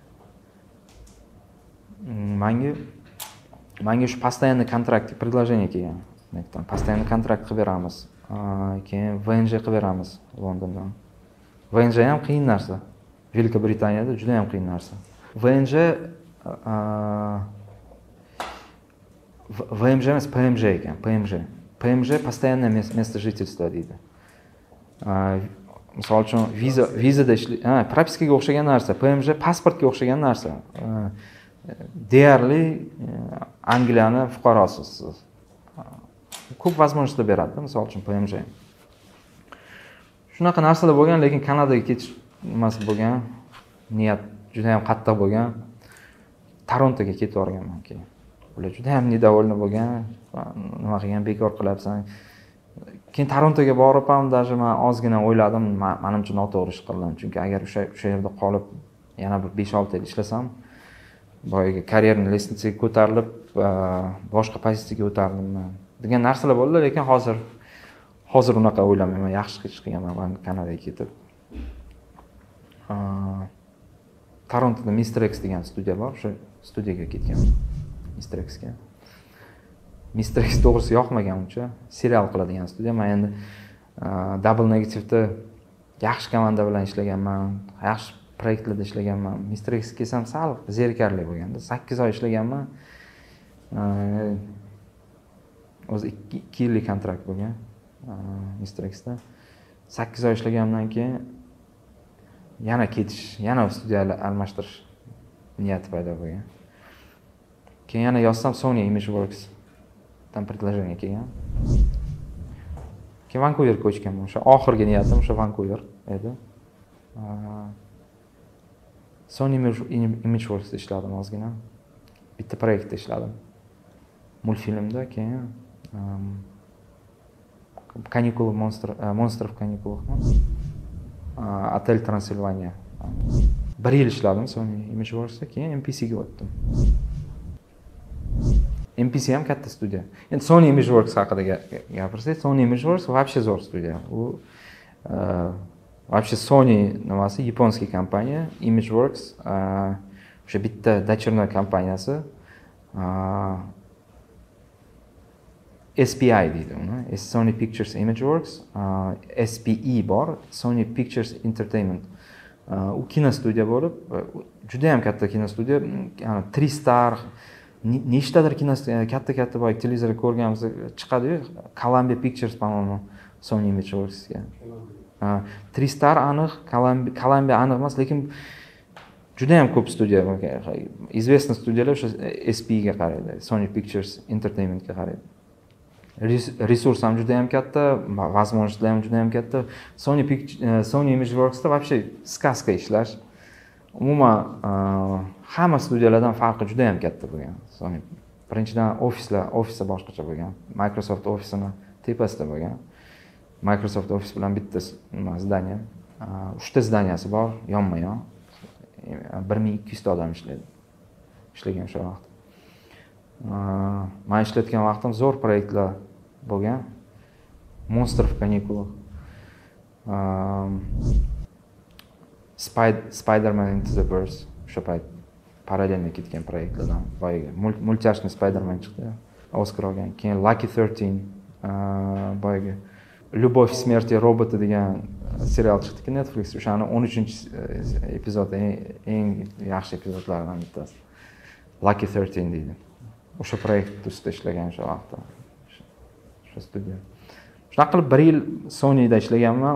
Menga shu постоянный kontrakt предложение kelgan. Постоянный kontrakt qilib beramiz. Keyin VNJ qilib beramiz Londondan. VNJ ham qiyin narsa. Velika Britaniyada juda ham qiyin narsa. VNJ emas, PMJ ekan, PMJ постоянное место жительства deydi. Misol uchun vizada propiskaga o'xshagan narsa, PMJ pasportga o'xshagan narsa. Deyarli Angliyani fuqarosisiz. Ko'p возможностьlar beradi, misol uchun PMJ. Shunaqa narsalar bo'lgan, lekin Kanadaga ketish nimasi bo'lgan, niyat juda ham qattiq bo'lgan. Torontoga ketib o'rganman keyin. Ular juda ham недовольны bo'lgan, nima qilgan, bekor qilyapsan. Keyin Torontoga borib ham даже men ozgina o'yladim, menimcha noto'g'ri ish qildim. Chunki agar o'sha yerda qolib yana bir 5-6 yil ishlasam, boyagi karyerni lestnitsiga ko'tarilib, boshqa pozitsiyaga o'tarildim degan narsalar bo'ldi, lekin hozir unaqa o'ylamayman. Yaxshi ish qilganman Kanadaga ketib. Torontoda Mr. X degan studiya bor, o'sha studiyaga ketganman. Mr. X'ga. Mr. X to'g'risi yoqmagan uncha. Serial qiladigan studiya. Men endi Double Negative'da yaxshi komanda bilan ishlaganman, yaxshi proyektlarda ishlaganman. Mr. X kelsam sal zerikarli bo'lganda, 8 oy ishlaganman. O'zi 2 yillik kontrakt bo'lgan Mr. X'da. 8 oy ishlagandan keyin yana ketish, yana studiyalar almashtirish niyati paydo bo'lgan. Keyin yana yozsam Sony Imageworks dan предложение kelgan. Keyin Vancouverga ko'chganman. O'sha oxirgi niyatim o'sha Vancouver edi. Sony Imageworksda ishladim ozgina. Bitta proyektda ishladim. Multfilmda, keyin Canicule Monster of Canicule. Hotel Transilvaniya. 1 yil ishladim Sony Imageworksda, keyin MPCga o'tdim. MPC ham katta studiya. Endi Sony Imageworks haqida gapirsak, Sony Imageworks вообще zo'r studiya. U вообще Sony nimasi, yaponskiy kompaniya, Imageworks o'sha bitta dachirnoy kompaniyasi. SPI deydi uni, Sony Pictures Imageworks, SPE bor, Sony Pictures Entertainment. U kino studiya bo'lib, juda ham katta kino studiya, 3 star, nechtadir kino katta boy televizorda ko'rganmiz chiqadi-yu, Columbia Pictures по-моему Sony Imageworksga. 3 star aniq, Columbia aniq emas, lekin juda ham ko'p studiya, известный studiyalar o'sha SPE ga qaraydi, Sony Pictures Entertainment ga qaraydi. Resurs ham juda ham katta, возможностьlar ham juda ham katta. Sony Imageworksda вообще сказка ishlash. Umuman hamma studiyalardan farqi juda ham katta bo'lgan. Sony birinchidan ofisi boshqacha bo'lgan. Microsoft ofisini tepasida bo'lgan. Microsoft Office bilan bitta zdaniya, 3 ta zdaniyasi bor, yonma-yon. 1200 ta odam ishlagan o'sha vaqt. Men ishlatgan vaqtim zo'r proyektlar bo'lgan. Monster of Canicule, Spider-Man Into the Verse, o'sha payt parallelni ketgan proyektlardan boyaga multiashni Spider-Man chiqdi, Oscar olgan. Keyin Lucky 13, boyaga Любовь, смерть и роботы degan serial chiqdi-ku Netflix. O'shani 13-epizodi eng yaxshi epizodlardan bittasi. Lucky 13 deydi. O'sha proyekt ustida ishlagan o'sha vaqtda. O'sha studiya. Shunaqa qilib 1 yil Sonyda ishlaganman.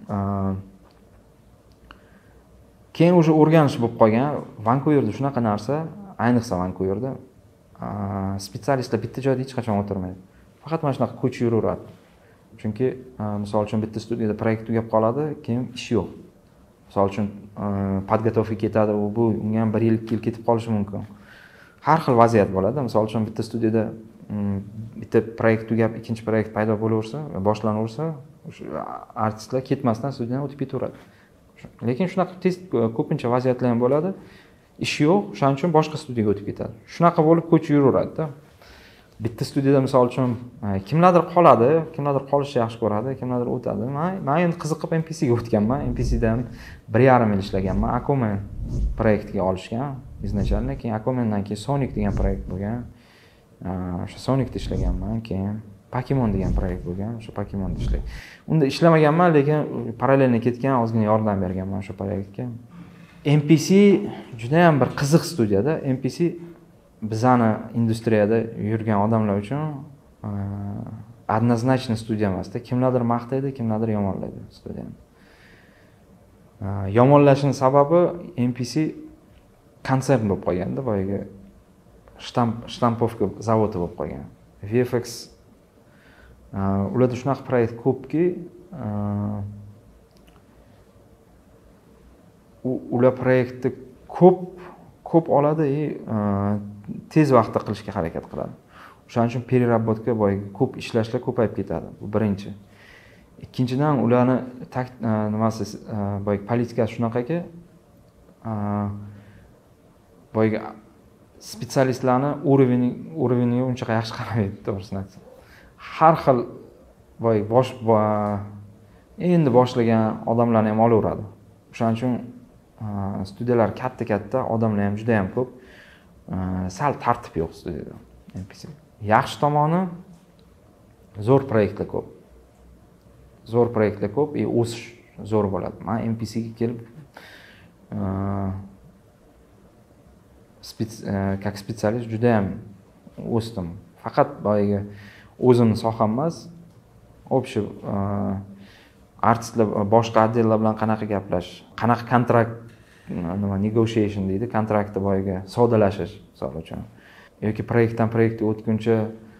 Keyin o'sha o'rganish bo'lib qolgan. Vankuverda shunaqa narsa, ayniqsa Vankuverda spetsialistlar bitta joyda hech qachon o'tirmaydi. Faqat mana shunaqa ko'chib yuraveradi. Chunki misol uchun bitta studiyada proyekt tugab qoladi, keyin ish yo'q. Misol uchun podgotovka ketadi, bu unga ham 1 yil, 2 yil ketib qolishi mumkin. Har xil vaziyat bo'ladi. Misol uchun bitta studiyada bitta proyekt tugab, ikkinchi proyekt paydo bo'laversa, boshlanaversa, o'sha artistlar ketmasdan studiyadan o'tib ketaveradi. Lekin shunaqa tez ko'pincha vaziyatlar ham bo'ladi. Ish yo'q, o'shaning uchun boshqa studiyaga o'tib ketadi. Shunaqa bo'lib ko'chib yuraveradi-da. Bitta studiyada misol uchun kimlardir qoladi, kimlardir qolishni yaxshi ko'radi, kimlardir o'tadi. Men endi qiziqib MPC ga o'tganman. MPC dan 1,5 yil ishlaganman. Aquaman proyektiga olishgan izначально, keyin Aquamandan keyin Sonic degan proyekt bo'lgan. O'sha Sonicda ishlaganman, keyin Pokemon degan proyekt bo'lgan. O'sha Pokemonda ishlagan. Unda ishlamaganman, lekin parallelni ketgan, ozgina yordam berganman o'sha proyektga. MPC juda ham bir qiziq studiyada. MPC bizani industriyada yurgan odamlar uchun однозначно studiya emasda. Kimlardir maqtaydi, kimlardir yomonlaydi studiyani. Yomonlashining sababi MPC konsern bo'lib qolganda, boyaga shtampovka zavodi bo'lib qolgan. VFX ularda shunaqa proyekt ko'pki, ular proyektni ko'p oladi, tez vaqtda qilishga harakat qiladi. O'shaning uchun переработка boyaga ko'p ishlashlar ko'payib ketadi. Bu birinchi. Ikkinchidan ularni nimasi boyaga politikasi shunaqaki, boyaga spetsialistlarni uroveniga uncha yaxshi qaramaydi, to'g'risini aytsam. Har xil boyaga endi boshlagan odamlarni ham olaveradi. O'shaning uchun studiyalar katta, odamlar ham juda ham ko'p. Sal tartib yo'q studiyada. MPC. Yaxshi tomoni zo'r proyektlar ko'p. Zo'r proyektlar ko'p, o'sish zo'r bo'ladi. Men MPC ga kelib как специалист juda ham o'sdim. Faqat boyaga o'zimning soham emas, общий artistlar boshqa отделlar bilan qanaqa gaplash, qanaqa kontrakt, negotiation deydi, kontraktni boyaga soddalashish, misol uchun. Yoki proyektdan proyektga o'tguncha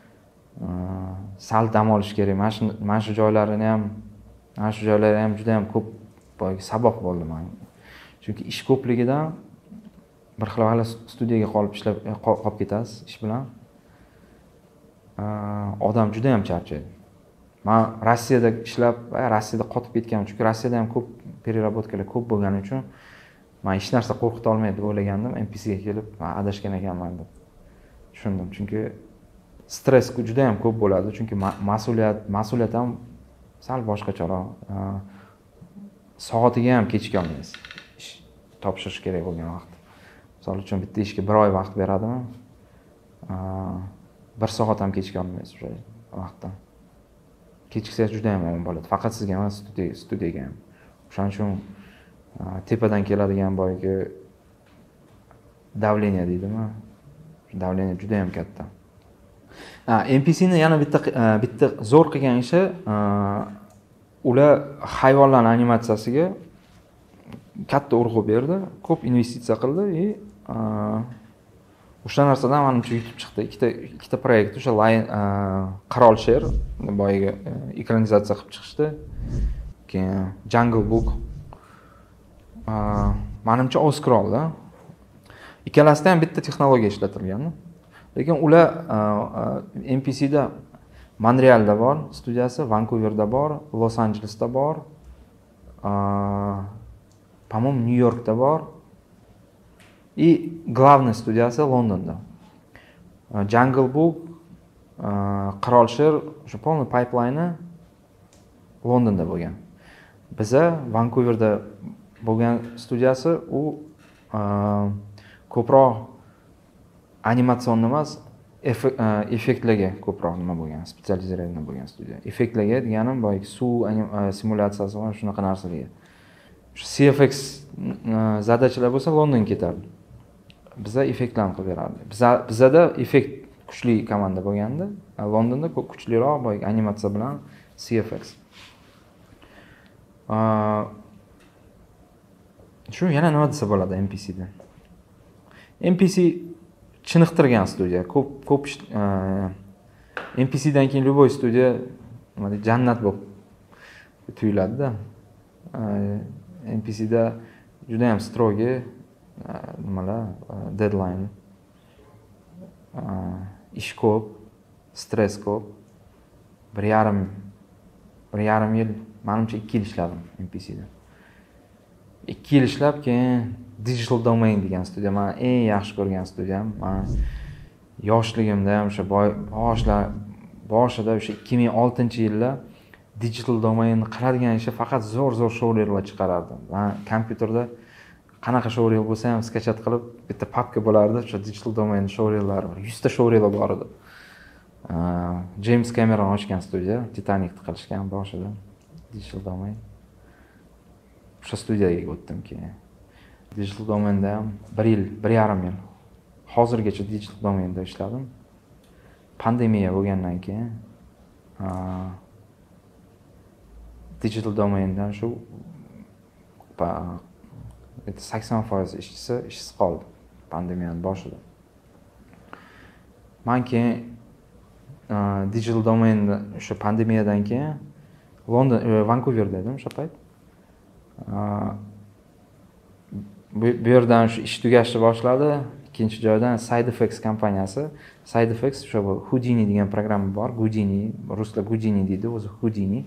sal dam olish kerak. Mana shu joylarini ham juda ham ko'p boyaga saboq bo'ldi menga. Chunki ish ko'pligidan bir xil vaqtlar studiyaga qolib ketasiz ish bilan. Odam juda ham charchaydi. man Rossiyada ishlab Rossiyada qotib ketganim, chunki Rossiyada ham ko'p переработкаlar ko'p bo'lgani uchun men hech narsa qo'rqita olmaydi deb o'ylagandim. MPC ga kelib men adashgan ekanman deb tushundim. Chunki stress juda ham ko'p bo'ladi, chunki mas'uliyat ham sal boshqacharoq. Soatiga ham kechikka olmaysiz. Ish topshirish kerak bo'lgan vaqt. Misol uchun bitta ishga 1 oy vaqt beradimi? 1 soat ham kechikka olmaysiz o'sha vaqtdan. Kechiksangiz juda ham yomon bo'ladi. Faqat sizga emas, studiyaga ham. O'shaning uchun tepadan keladigan boyagi davleniya deydimi? Davleniya juda ham katta. MPC ni yana bitta zo'r qilgan ishi, ular hayvonlar animatsiyasiga katta urg'u berdi, ko'p investitsiya qildi o'sha narsadan menimcha yutib chiqdi. Ikkita proyekt o'sha Qirol sher boyagi ekranizatsiya qilib chiqishdi. Keyin Jungle Book menimcha Oscar oldi. Ikkalasida ham bitta texnologiya ishlatilgan. Lekin ular MPC da Montrealda bor studiyasi, Vankuverda bor, Los Anjelesda bor, по-моему, Nyu-Yorkda bor. И главный studiyasi Londonda. Jungle Book, Qirol sher, o'sha полный pipeline Londonda bo'lgan. Biza Vankuverda bo'lgan studiyasi u ko'proq animatsion emas, effektlarga ko'proq nima bo'lgan, spetsializatsiya bo'lgan studiya. Effektlarga deganim boyagi suv simulyatsiyasi va shunaqa narsalarga. CFX zadachalar bo'lsa Londonga ketardi. Biza effektlarni qilib berardi. Bizada effekt kuchli komanda bo'lganda, Londonda kuchliroq boyagi animatsiya bilan CFX. Shu yana nima desa bo'ladi MPC da. MPC chiniqtirgan studiya. Ko'p MPC dan keyin любой studiya nima deydi, jannat bo'lib tuyuladi-da. MPC da juda ham strogi nimalar, deadline. Ish ko'p, stress ko'p. 1,5 yil, menimcha 2 yil ishladim MPC da. 2 yil ishlab, keyin Digital Domain degan studiya, men eng yaxshi ko'rgan studiyam. Men yoshligimda ham o'sha boshida o'sha 2006-yilda Digital Domain qiladigan ishi faqat zo'r showreellar chiqarardi. Men kompyuterda qanaqa showreel bo'lsa ham skachat qilib bitta papka bo'lardi, o'sha Digital Domain showreellari bor. 100 ta showreellar bor edi. James Cameron ochgan studiya, Titanicni qilishgan boshida Digital Domain. O'sha studiyaga o'tdim keyin. Digital Domainda ham 1,5 yil. Hozirgacha Digital Domainda ishladim. Pandemiya bo'lgandan keyin Digital Domaindan shu 80% ishchisi ishsiz qoldi pandemiyaning boshida. Men keyin Digital Domainda o'sha pandemiyadan keyin Vankuverda edim o'sha payt. Bu yerdan shu ish tugashni boshladi. Ikkinchi joydan SideFX kompaniyasi. SideFX o'sha Houdini degan programma bor. Houdini, ruslar Houdini deydi, o'zi Houdini.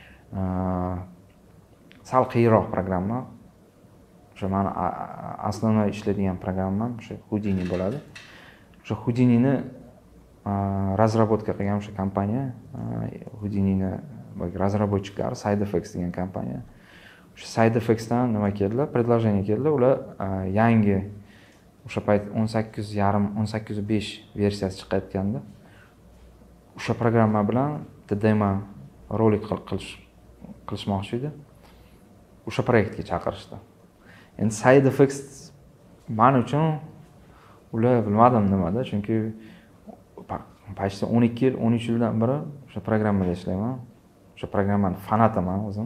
Sal qiyinroq programma. O'sha meni asosiy ishlaydigan programmam o'sha Houdini bo'ladi. O'sha Houdinini разработка qilgan o'sha kompaniya, Houdinini razработчиклari SideFX degan kompaniya. O'sha SideFXdan nima keldi? Предложение keldi. Ular yangi o'sha payt 18.5 versiyasi chiqayotganda o'sha programma bilan demo rolik qilishmoqchi edi. O'sha proyektga chaqirishdi. Endi SideFX men uchun ular bilmadim nimada, chunki почти 12 yil, 13 yildan beri o'sha programmada ishlayman. O'sha programmani fanatiman o'zim.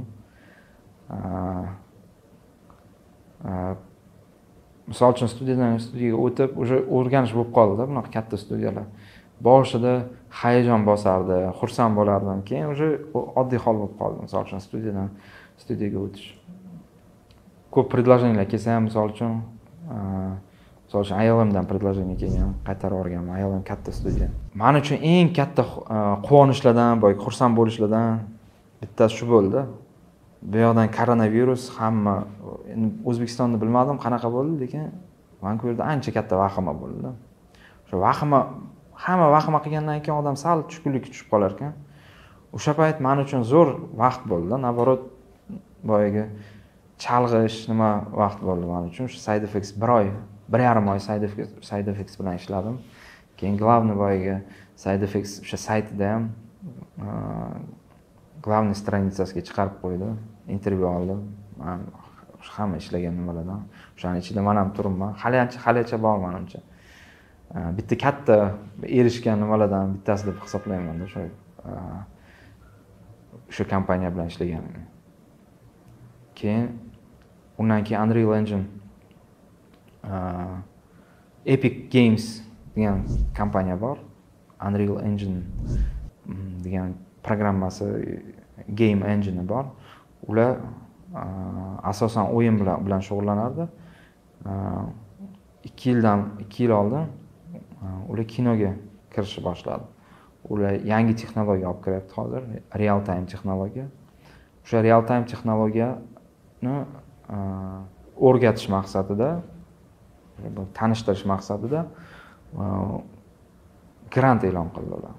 Misol uchun studiyaga o'tib, o'sha o'rganish bo'lib qoldi-da, bunaqa katta studiyalar. Boshida hayajon bosardi, xursand bo'lardim, keyin o'sha oddiy hol bo'lib qoldi. Misol uchun studiyaga o'tish. Ko'p предложениялар kelsa ham, misol uchun Misol uchun ayolimdan предложение kelgan, qaytarib yuborganman. Ayolim katta studiya. Men uchun eng katta quvonishlardan, boy xursand bo'lishlardan bittasi shu bo'ldi. Bu yoqdan koronavirus hamma O'zbekistonni bilmadim qanaqa bo'ldi, lekin Vankuverda ancha katta vahima bo'ldi. O'sha vahima hamma vahima qilgandan keyin odam sal tushkunlikka tushib qolar ekan. O'sha payt men uchun zo'r vaqt bo'ldi. Navorot boyagi chalg'ish nima vaqt bo'ldi men uchun. Shu side effects 1.5 oy side effects bilan ishladim. Keyin главный boyagi side effects o'sha saytida ham главный stranitsasiga chiqarib qo'ydi. Intervyu oldim. Men hamma ishlagan nimalardan. O'shaning ichida men ham turibman. Haligacha bor menimcha. Bitta katta erishgan nimalardan bittasi deb hisoblayman-da o'sha kompaniya bilan ishlaganimni. Keyin undan keyin Unreal Engine Epic Games degan kompaniya bor. Unreal Engine degan programmasi game engine bor. Ular asosan o'yin bilan shug'ullanardi. 2 yil oldin ular kinoga kirishni boshladi. Ular yangi texnologiya olib kiryapti hozir, real time texnologiya. O'sha real time texnologiyani o'rgatish maqsadida, tanishtirish maqsadida grant e'lon qildilar.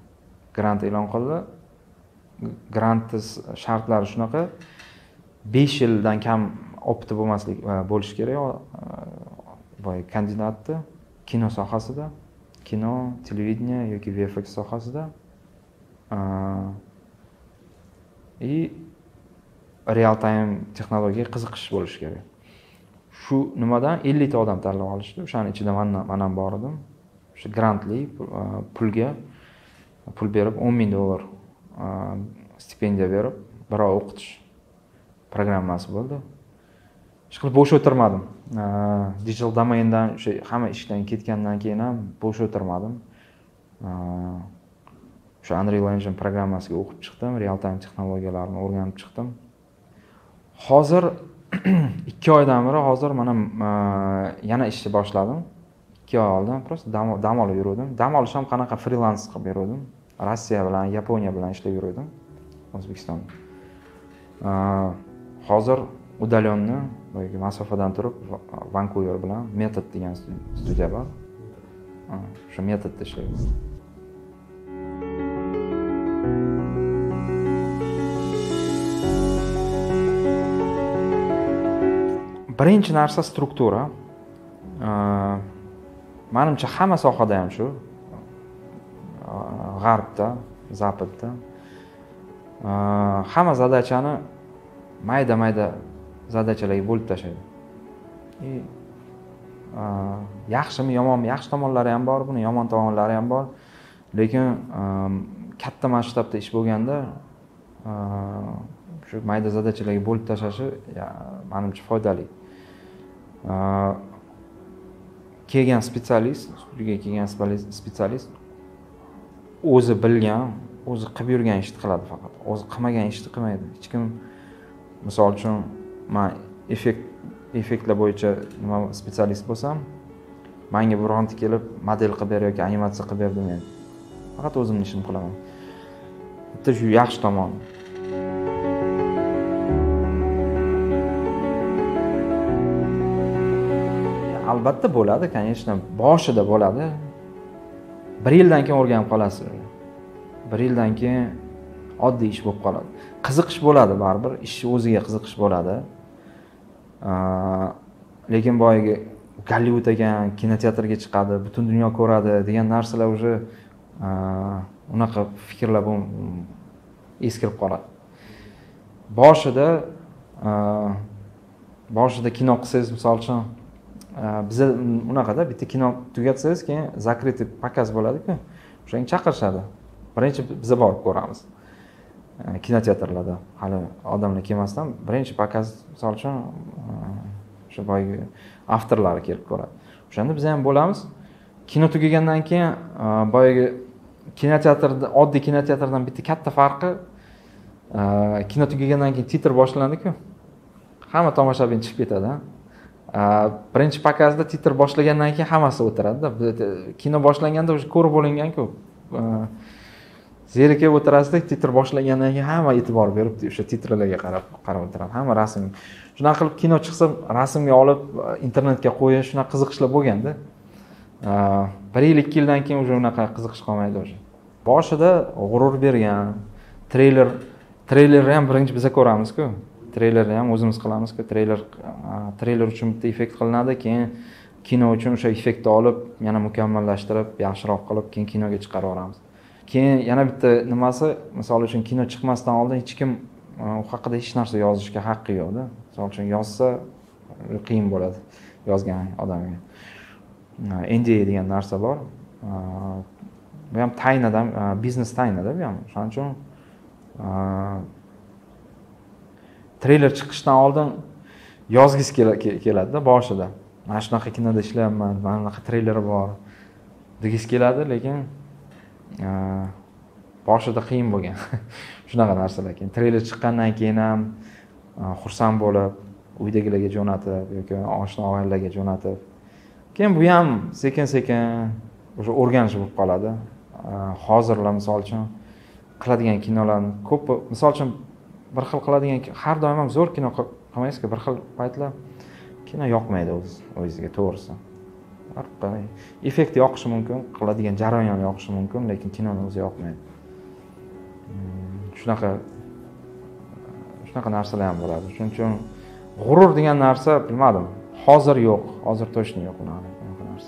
Grant shartlari shunaqa 5 yildan kam opti bo'lishi kerak boy kandidatni kino sohasida, kino, televideniya yoki VFX sohasida real time texnologiyaga qiziqish bo'lishi kerak. Shu nimadan 50 ta odam tanlab olishdi. O'shaning ichida men ham bor edim. O'sha grantli pul berib $10,000 stipendiya berib, bir oy o'qitish programmasi bo'ldi. Hech qilib bo'sh o'tirmadim. Digital domaindan o'sha hamma ishdan ketgandan keyin ham bo'sh o'tirmadim. O'sha Unreal Engine programmasiga o'qib chiqdim, real time texnologiyalarni o'rganib chiqdim. Hozir 2 oydan beri hozir mana yana ishni boshladim. 2 oy oldin просто dam olib yurdim. Dam olish ham qanaqa freelance qilib yurdim. Rossiya bilan, Yaponiya bilan ishlab yurdim. O'zbekistonda. Hozir udalyonni boyagi masofadan turib Vancouver bilan Method degan studiya bor. O'sha Methodda ishlayman. Birinchi narsa struktura. Menimcha hamma sohada ham shu. G'arbda, zapadda hamma zadachani mayda zadachalarga bo'lib tashlaydi. Yaxshimi, yomonmi, yaxshi tomonlari ham bor, buni yomon tomonlari ham bor. Lekin katta masshtabda ish bo'lganda shu mayda zadachalarga bo'lib tashlashi menimcha foydali. Kelgan spetsialist, studiyaga kelgan spetsialist o'zi bilgan, o'zi qilib yurgan ishni qiladi faqat. O'zi qilmagan ishni qilmaydi. Hech kim, misol uchun, men effektlar bo'yicha nima spetsialist bo'lsam, menga bironta kelib model qilib ber yoki animatsiya qilib ber demaydi. Faqat o'zimning ishimni qilaman. Bitta shu yaxshi tomoni. Albatta bo'ladi, конечно, boshida bo'ladi. 1 yildan keyin o'rganib qolasiz. 1 yildan keyin oddiy ish bo'lib qoladi. Qiziqish bo'ladi baribir, ishni o'ziga qiziqish bo'ladi. Lekin boyagi Gollivud ekan, kinoteatrga chiqadi, butun dunyo ko'radi degan narsalar уже unaqa fikrlar eskirib qoladi. Boshida kino qilsangiz, misol uchun, bizda unaqada bitta kino tugatsangiz, keyin закрытый показ bo'ladi-ku. O'shanga chaqirishadi. Birinchi biz borib ko'ramiz. Kinoteatrlarda hali odamlar kelmasdan birinchi показ, misol uchun, o'sha boyagi avtorlari kelib ko'radi. O'shanda biz ham bo'lamiz. Kino tugagandan keyin boyagi kinoteatrda, oddiy kinoteatrdan bitta katta farqi, kino tugagandan keyin titr boshlanadi-ku. Hamma tomoshabin chiqib ketadi. birinchi pokazda titr boshlagandan keyin hammasi o'tiradi-da. Kino boshlanganda o'sha ko'rib bo'lingan-ku. Zerikib o'tirasizda, titr boshlagandan keyin hamma e'tibor berib o'sha titrlarga qarab o'tiradi. Hamma rasm. Shunaqa qilib kino chiqsa, rasmga olib internetga qo'yish, shunaqa qiziqishlar bo'lganda. 1 yil 2 yildan keyin o'sha unaqa qiziqish qolmaydi o'sha. Boshida g'urur bergan, treylerni ham birinchi biz ko'ramiz-ku. Treylerni ham o'zimiz qilamiz-ku. Treyler uchun bitta effekt qilinadi, keyin kino uchun o'sha effektni olib, yana mukammallashtirib, yaxshiroq qilib, keyin kinoga chiqarib yuboramiz. Keyin yana bitta nimasi, misol uchun kino chiqmasdan oldin hech kim u haqida hech narsa yozishga haqqi yo'q-da. Misol uchun yozsa qiyin bo'ladi yozgan odamga. NDA degan narsa bor. Bu ham taynadan, biznes taynada bu ham. Shuning uchun treyler chiqishdan oldin yozgisi keladi-da boshida. Mana shunaqa kinoda ishlayapman, mana bunaqa treyleri bor degisi keladi, lekin boshida qiyin bo'lgan. Shunaqa narsalar. Keyin treyler chiqqandan keyin ham xursand bo'lib, uydagilarga jo'natib yoki oshna og'aylarga jo'natib. Keyin bu ham sekin-sekin o'sha o'rganish bo'lib qoladi. Hozirlar misol uchun qiladigan kinolarni ko'p, misol uchun bir xil qiladigan, har doim ham zo'r kino qilmaysiz-ku, bir xil paytlar kino yoqmaydi o'ziga, to'g'risi. Har qanday effekt yoqishi mumkin, qiladigan jarayon yoqishi mumkin, lekin kinoni o'zi yoqmaydi. Shunaqa narsalar ham bo'ladi. Shuning uchun g'urur degan narsa bilmadim. Hozir yo'q, hozir точно yo'q unaqa narsa.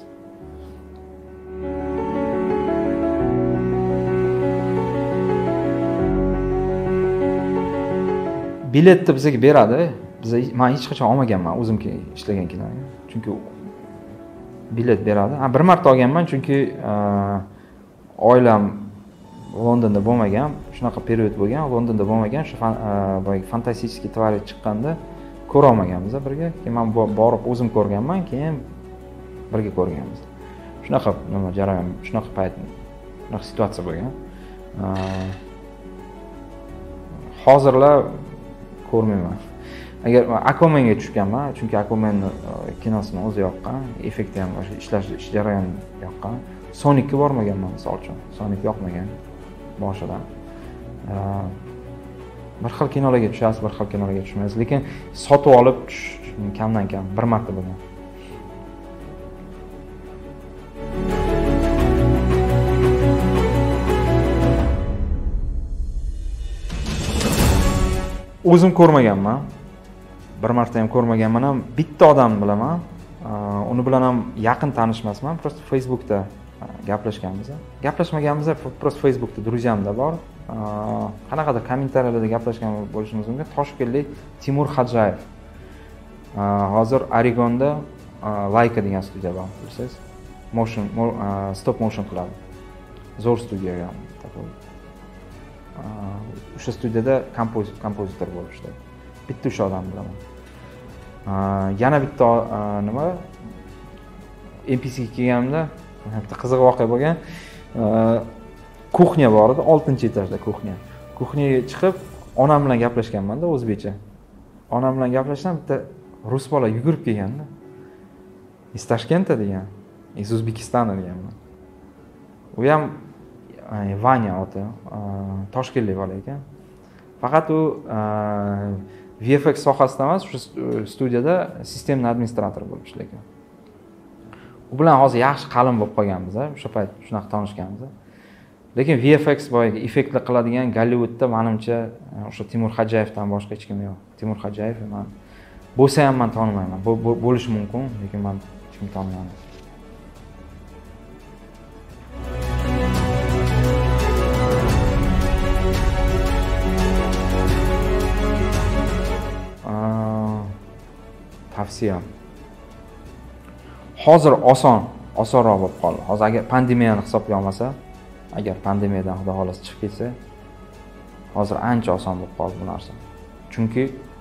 Biletni bizga beradi. Men hech qachon olmaganman o'zim ishlagan kinoga. Chunki bilet beradi. Bir marta olganman, chunki oilam Londonda bo'lmagan, shunaqa period bo'lgan, Londonda bo'lmagan, shu fantastik tvari chiqqanda ko'ra olmaganmiz birga. Keyin men borib o'zim ko'rganman, keyin birga ko'rganmiz. Shunaqa nima jarayon, shunaqa payt, shunaqa situatsiya bo'lgan. Hozirlar ko'rmayman. Agar Aquaman'ga tushganman, chunki Aquaman kinosini o'zi yoqqan, effekti ham o'sha ishlash jarayoni yoqqan. Sonic'ga bormaganman misol uchun. Sonic yoqmagan boshidan. Bir xil kinolarga tushasiz, bir xil kinolarga tushmaysiz, lekin sotib olib tushish kamdan kam bir marta bo'lgan. O'zim ko'rmaganman. Bir marta ham ko'rmaganman ham, bitta odam bilaman. Uni bilan ham yaqin tanishmasman, просто Facebookda gaplashganmiz. Gaplashmaganmiz, просто Facebookda друзьямda bor. Qanaqadir kommentariyalarda gaplashgan bo'lishimiz mumkin. Toshkentlik Timur Xajayev. Hozir Oregonda Leica degan studiya bor, bilsangiz. Stop motion qiladi. Zo'r studiya. O'sha studiyada kompozitor bo'lib ishlaydi. Bitta o'sha odam bilaman. Yana bitta nima MPCga kelganimda bitta qiziq voqea bo'lgan. Kuxnya bor edi, 6-etajda kuxnya. Kuxnyaga chiqib, onam bilan gaplashganman-da o'zbekcha. Onam bilan gaplashsam, bitta rus bola yugurib kelganda. "Iz Toshkentda" degan. "Iz O'zbekiston" deganman. U ham Vanya oti, Toshkentlik bola ekan. Faqat u VFX sohasida emas, shu studiyada sistemni administrator bo'lib ishlaydi. U bilan hozir yaxshi qalin bo'lib qolganmiz, o'sha payt shunaqa tanishganmiz. Lekin VFX boyagi effektlar qiladigan Gollywoodda menimcha o'sha Timur Xajayevdan boshqa hech kim yo'q. Timur Xajayev men bo'lsa ham men tanimayman. Bo'lishi mumkin, lekin men hech kim tanimayman. Tavsiya. Hozir osonroq bo'lib qoldi. Hozir agar pandemiyani hisobga olmasa, agar pandemiyadan xudo xohlasa chiqib ketsa, hozir ancha oson bo'lib qoldi bu narsa. Chunki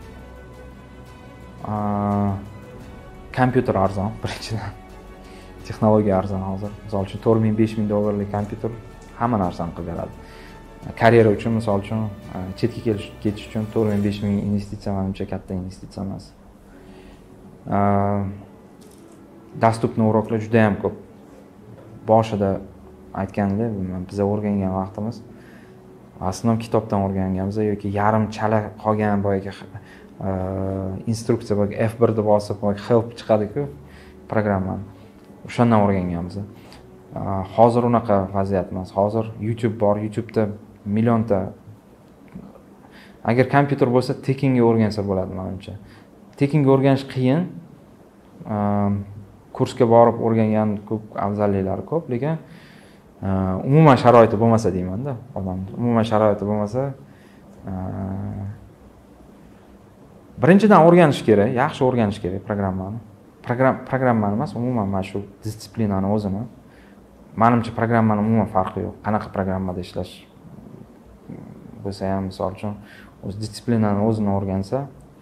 kompyuter arzon, birinchidan. Texnologiya arzon hozir. Misol uchun 4000-5000 dollarlik kompyuter hamma narsani qilib beradi. Karyera uchun, misol uchun, chetga ketish uchun 4000-5000 investitsiya menimcha katta investitsiya emas. Dostupniy uroklar juda ham ko'p. Boshida aytgandek, biz o'rgangan vaqtimiz aslida kitobdan o'rganganmiz yoki yarim chala qolgan boyagi instruksiya boyagi F1 ni bosib boyagi help chiqadi-ku programmani. O'shandan o'rganganmiz. Hozir unaqa vaziyat emas. Hozir YouTube bor, YouTube'da millionta. Agar kompyuter bo'lsa, tekinga o'rgansa bo'ladi menimcha. Tekinga o'rganish qiyin. Kursga borib o'rgangan ko'p afzalliklari ko'p, lekin umuman sharoiti bo'lmasa deyman-da, odamda. Umuman sharoiti bo'lmasa, birinchidan o'rganish kerak, yaxshi o'rganish kerak programmani. Programmani emas, umuman mana shu disiplinani o'zini. Menimcha programmani umuman farqi yo'q. Qanaqa programmada ishlash bo'lsa ham, misol uchun, o'z disiplinani o'zini o'rgansa,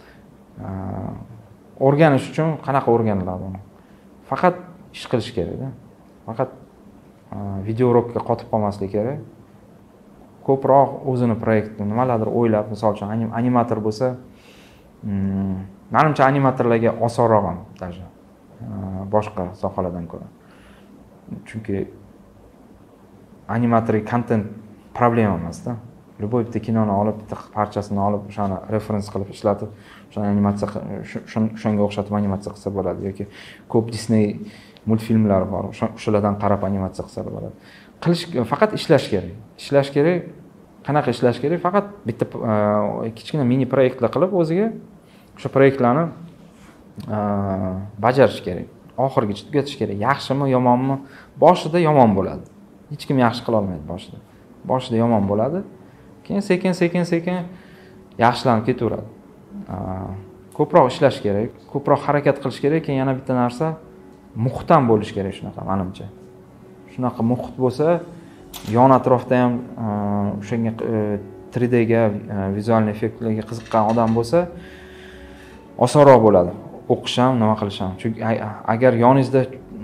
o'rganish uchun qanaqa o'rganiladi uni? Faqat ish qilish kerak-da. Faqat videourokka qotib qolmaslik kerak. Ko'proq o'zini proyektni nimalardir o'ylab, misol uchun animator bo'lsa, menimcha animatorlarga osonroq ham даже boshqa sohalardan ko'ra. Chunki animator content problema emas-da. Любой bitta kinoni olib, bitta parchasini olib, o'shani referens qilib ishlatib, o'shani animatsiya shunga o'xshatib animatsiya qilsa bo'ladi yoki ko'p Disney multfilmlari bor, o'shalardan qarab animatsiya qilsa bo'ladi. Faqat ishlash kerak. Ishlash kerak. Qanaqa ishlash kerak? Faqat bitta kichkina mini proyektlar qilib o'ziga o'sha proyektlarni bajarish kerak. Oxirigacha tugatish kerak. Yaxshimi, yomonmi? Boshida yomon bo'ladi. Hech kim yaxshi qila olmaydi boshida. Boshida yomon bo'ladi. Keyin sekin yaxshilanib ketaveradi. Ko'proq ishlash kerak, ko'proq harakat qilish kerak. Keyin yana bitta narsa muhtam bo'lish kerak shunaqa menimcha. Shunaqa muhit bo'lsa, yon atrofda ham o'shanga 3D ga, vizual effektlarga qiziqqan odam bo'lsa, osonroq bo'ladi. O'qish ham, nima qilish ham. Chunki agar yoningizda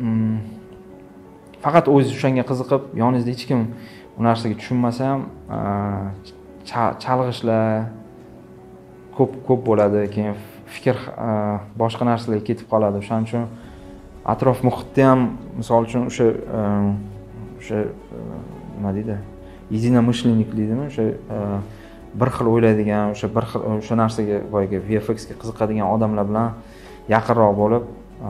faqat o'zingiz o'shanga qiziqib, yoningizda hech kim bu narsaga tushunmasa ham chalg'ishlar ko'p bo'ladi, keyin fikr boshqa narsalarga ketib qoladi. O'shaning uchun atrof muhitda ham, misol uchun o'sha nima deydi? Единомышленник deydimi? O'sha bir xil o'ylaydigan, o'sha narsaga boyagi VFX ga qiziqadigan odamlar bilan yaqinroq bo'lib,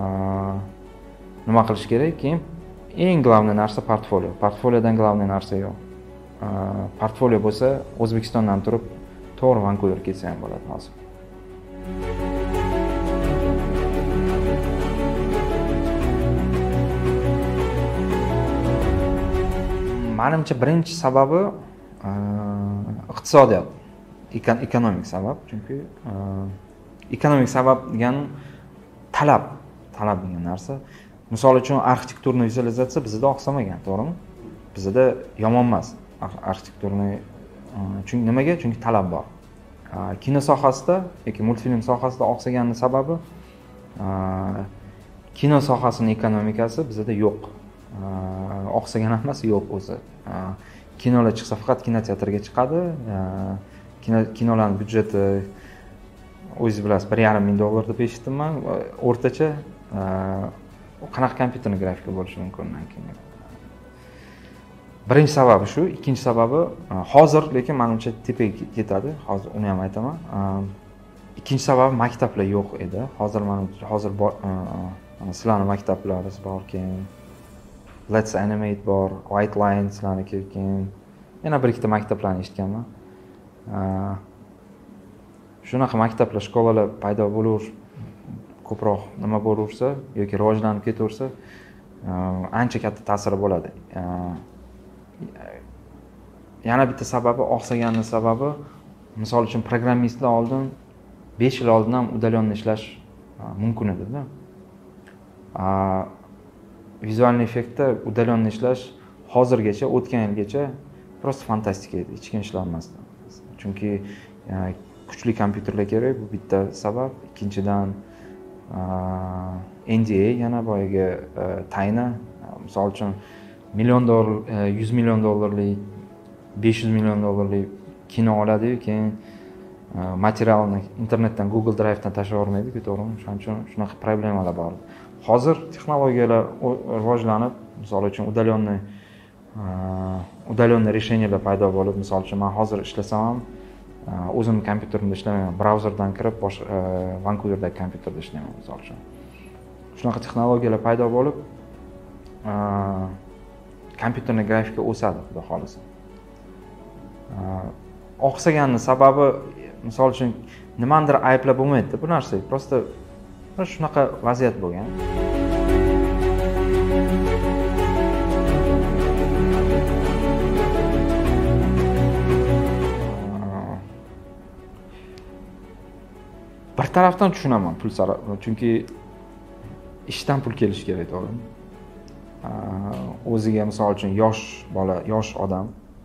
nima qilish kerak? Keyin eng global narsa portfolio. Portfoliodan global narsa yo'q. Portfolio bo'lsa, O'zbekistondan turib, to'g'ri Vancouver ketsa ham bo'ladi hozir. Menimcha birinchi sababi iqtisodiyot, ekonomik sabab. Chunki ekonomik sabab degani talab degan narsa. Misol uchun arxitekturni vizualizatsiya bizda oqsamagan, to'g'rimi? Bizda yomon emas arxitekturni. Chunki nimaga? Chunki talab bor. Kino sohasida yoki multfilm sohasida oqsaganning sababi kino sohasining ekonomikasi bizda yo'q. Oqsagan emas, yo'q o'zi. Kinolar chiqsa faqat kinoteatrga chiqadi. Kinolarning byudjeti o'zingiz bilasiz, $1,5 deb eshitdim-man, o'rtacha. Qanaqa kompyuterning grafika bo'lishi mumkin undan keyin. Birinchi sababi shu, ikkinchi sababi hozir lekin menimcha tepaga ketadi. Hozir uni ham aytaman. Ikkinchi sababi maktablar yo'q edi. Hozir sizlarning maktablaringiz bor, keyin Let's Animate bor, White Lions'larni keyin yana bir ikkita maktablarni eshitganman. Shunaqa maktablar, shkolalar paydo bo'laver, ko'proq nima bo'laversa yoki rivojlanib ketaversa, ancha katta ta'siri bo'ladi. Yana bitta sababi, oqsaganning sababi, misol uchun programmistlar oldin 5 yil oldin ham udalyonni ishlash mumkin edi-da. Vizual effektda udalyonni ishlash hozirgacha, o'tgan yilgacha prosta fantastika edi, hech kim ishlolmasdi. Chunki kuchli kompyuterlar kerak, bu bitta sabab. Ikkinchidan NDA yana boyagi tayna, misol uchun $1 million, $100 million, $500 million kino oladi, keyin materialni internetdan Google Drive'dan tashlab yubormaydi-ku, to'g'rimi? Shuning uchun shunaqa problemalar bor. Hozir texnologiyalar rivojlanib, misol uchun udalenniy решениyalar paydo bo'lib, misol uchun men hozir ishlasam ham o'zimning kompyuterimda ishlamayman, brauzerdan kirib Vankuverdagi kompyuterda ishlayman, misol uchun. Shunaqa texnologiyalar paydo bo'lib, kompyuterning grafika o'sadi, xudo xolisa. Oqsaganning sababi, misol uchun, nimanidir ayblab bo'lmaydi bu narsa, prosta shunaqa vaziyat bo'lgan. Bir tarafdan tushunaman pul chunki ishdan pul kelishi kerak, to'g'rimi? O'ziga misol uchun yosh bola, yosh odam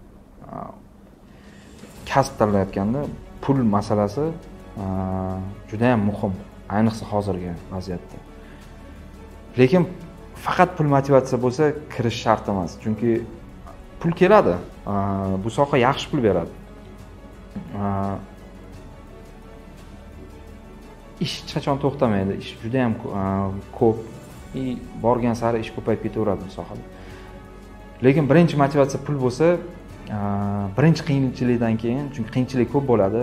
kasb tanlayotganda pul masalasi juda ham muhim, ayniqsa hozirgi vaziyatda. Lekin faqat pul motivatsiya bo'lsa, kirish shart emas, chunki pul keladi, bu soha yaxshi pul beradi. Ish hech qachon to'xtamaydi, ish juda ham ko'p, borgan sari ish ko'payib ketaveradi bu sohada. Lekin birinchi motivatsiya pul bo'lsa, birinchi qiyinchilikdan keyin, chunki qiyinchilik ko'p bo'ladi,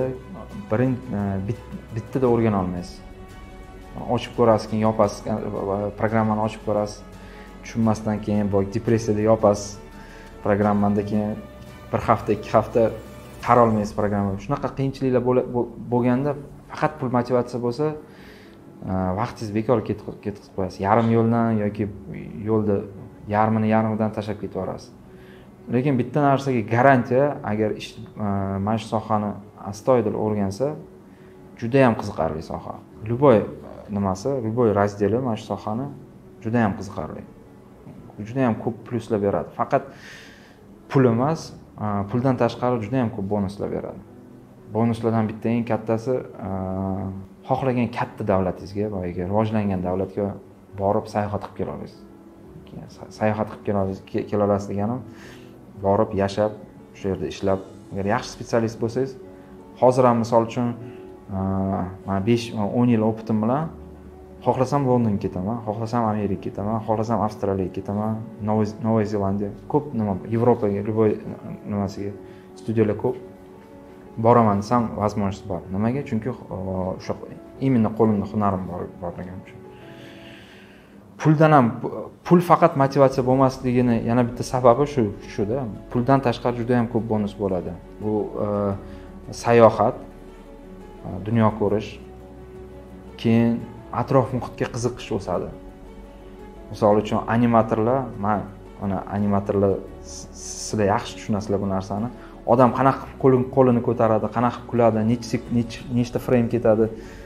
bittada o'rgana olmaysiz. Ochib ko'rasiz, keyin yopasiz, programmani ochib ko'rasiz, tushunmasdan keyin depressiyada yopasiz programmani, keyin bir hafta, 2 hafta qara olmaysiz programmani. Shunaqa qiyinchiliklar bo'lganda faqat pul motivatsiya bo'lsa, vaqtingiz bekor ketkazib qo'yasiz. Yarim yo'ldan yoki yo'lda yarmidan tashlab ketaverasiz. Lekin bitta narsaga garantiya, agar mana shu sohani astoydil o'rgansa, juda ham qiziqarli soha. Любой nimasi, любой razdeli mana shu sohani juda ham qiziqarli. Juda ham ko'p pluslar beradi. Faqat pul emas, puldan tashqari juda ham ko'p bonuslar beradi. Bonuslardan bitta eng kattasi, xohlagan katta davlatingizga, boyagi rivojlangan davlatga borib sayohat qilib kela olasiz. Sayohat qilib kela olasiz deganim, borib yashab, shu yerda ishlab, agar yaxshi spetsialist bo'lsangiz, hozir ham misol uchun mana 5-10 yil o'pitim bilan xohlasam Londonga ketaman, xohlasam Amerikaga ketaman, xohlasam Avstraliyaga ketaman, Novoy Zelandiya, ko'p nima, Yevropaga, любой nimasiga studiyalar ko'p. Boraman desam, возможность bor. Nimaga? Chunki o'sha именно qo'limda hunarim borligim uchun. Puldan ham, pul faqat motivatsiya bo'lmasligini yana bitta sababi shuda. Puldan tashqari juda ham ko'p bonus bo'ladi. Bu sayohat, dunyo ko'rish, keyin atrof muhitga qiziqish o'sadi. Misol uchun animatorlar, mana animatorlar sizlar yaxshi tushunasizlar bu narsani. Odam qanaqa qo'lini ko'taradi, qanaqa kuladi, nechta frame ketadi.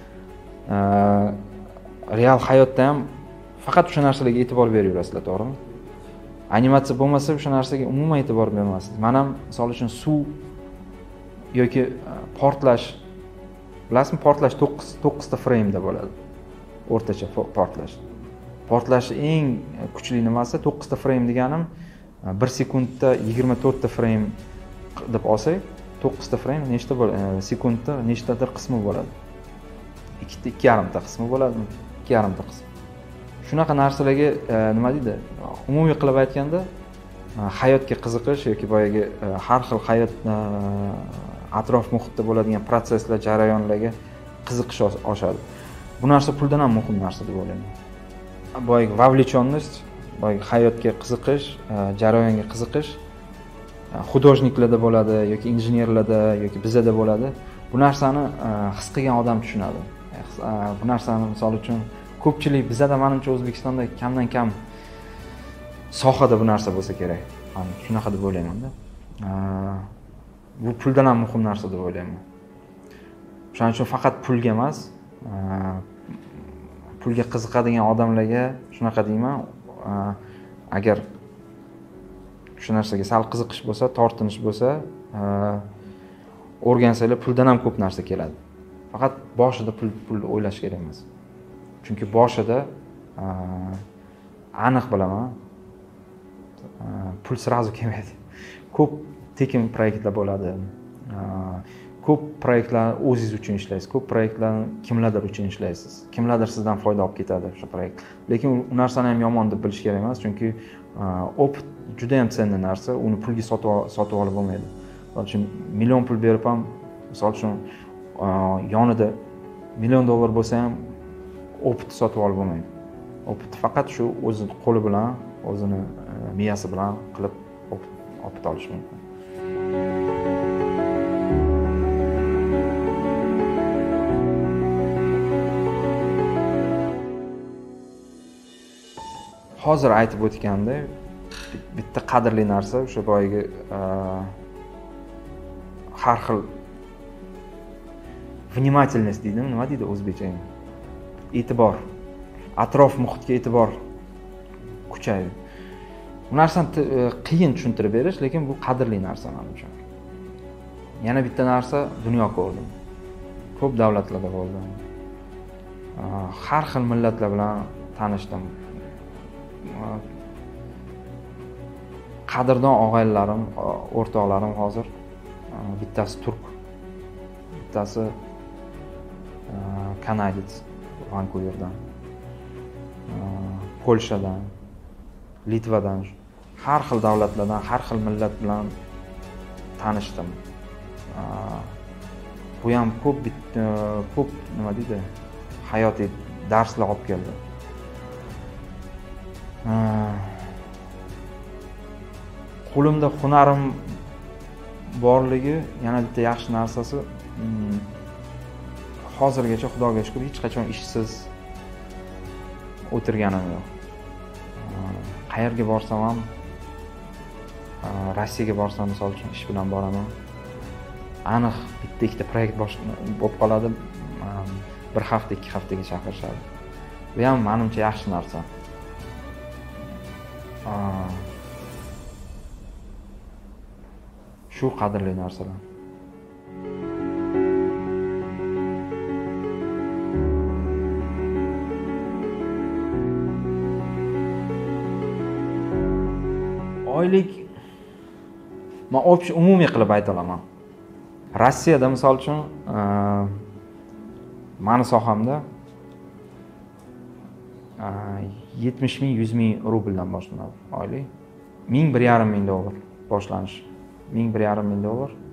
Real hayotda ham faqat o'sha narsalarga e'tibor beraverasizlar, to'g'rimi? Animatsiya bo'lmasa o'sha narsaga umuman e'tibor bermaysiz. Men ham misol uchun suv yoki portlash, bilasizmi, portlash 9 ta frame da bo'ladi. O'rtacha portlash. Portlash eng kuchli nimasi 9 ta frame deganim 1 sekundda 24 ta frame deb olsak, 9 ta frame nechta bo'ladi? Sekundda nechtadir qismi bo'ladi? 2,5 ta qismi bo'ladi, 2,5 ta qismi. Shunaqa narsalarga nima deydi? Umumiy qilib aytganda, hayotga qiziqish yoki boyagi har xil hayot atrof muhitda bo'ladigan proseslar, jarayonlarga qiziqish oshadi. Bu narsa puldan ham muhim narsa deb o'ylayman. Boyagi vовлечённость, boyagi hayotga qiziqish, jarayonga qiziqish hudojniklarda bo'ladi yoki injenerlarda yoki bizada bo'ladi. Bu narsani his qilgan odam tushunadi. Bu narsani misol uchun ko'pchilik bizada, menimcha O'zbekistonda kamdan kam sohada bu narsa bo'lsa kerak. Men shunaqa deb o'ylayman-da. Bu puldan ham muhim narsa deb o'ylayman. Shuning uchun faqat pulga emas, pulga qiziqadigan odamlarga shunaqa deyman, agar shu narsaga sal qiziqish bo'lsa, tortinish bo'lsa, o'rgansanglar puldan ham ko'p narsa keladi. Faqat boshida pul o'ylash kerak emas. Chunki boshida aniq bilaman, pul sразу kelmaydi. Ko'p tekin proyektlar bo'ladi. ko'p proyektlar o'zingiz uchun ishlaysiz, ko'p proyektlarni kimlardir uchun ishlaysiz, kimlardir sizdan foyda olib ketadi o'sha proyekt. Lekin u narsani ham yomon deb bilish kerak emas, chunki opit juda ham tsenniy narsa, uni pulga sotib olib bo'lmaydi. Misol uchun million pul berib ham, misol uchun yonida $1 million bo'lsa ham opit sotib olib bo'lmaydi. Opit faqat shu o'zi qo'li bilan, o'zini miyasi bilan qilib opit olish mumkin. Hozir aytib o'tgandek, bitta qadrli narsa o'sha boyagi har xil vнимательность deydimi, nima deydi o'zbekcha? E'tibor, atrof muhitga e'tibor kuchaydi. Bu narsani qiyin tushuntirib berish, lekin bu qadrli narsa men uchun. Yana bitta narsa, dunyo ko'rdim. Ko'p davlatlarda bo'ldim. Har xil millatlar bilan tanishdim. Qadrdon og'aynilarim, o'rtoqlarim hozir bittasi turk, bittasi kanadец, Vankuverdan, Polshadan, Litvadan, har xil davlatlardan, har xil millat bilan tanishdim. Bu ham ko'p nima deydi, hayotiy darslar olib keldi. Qo'limda hunarim borligi yana bitta yaxshi narsasi, hozirgacha Xudoga shukr hech qachon ishsiz o'tirganim yo'q. Qayerga borsam ham, Rossiyaga borsam misol uchun ish bilan boraman. Aniq bitta ikkita proyekt bo'lib qoladi, bir hafta, 2 haftaga chaqirishadi. Bu ham menimcha yaxshi narsa. Shu qadrli narsalar. Oylik men umumiy qilib ayta olaman. Rossiyada misol uchun meni sohamda 70 ming, 100 ming rubldan boshlanadi oylik. $1,5 ming boshlanish. $1,5 ming.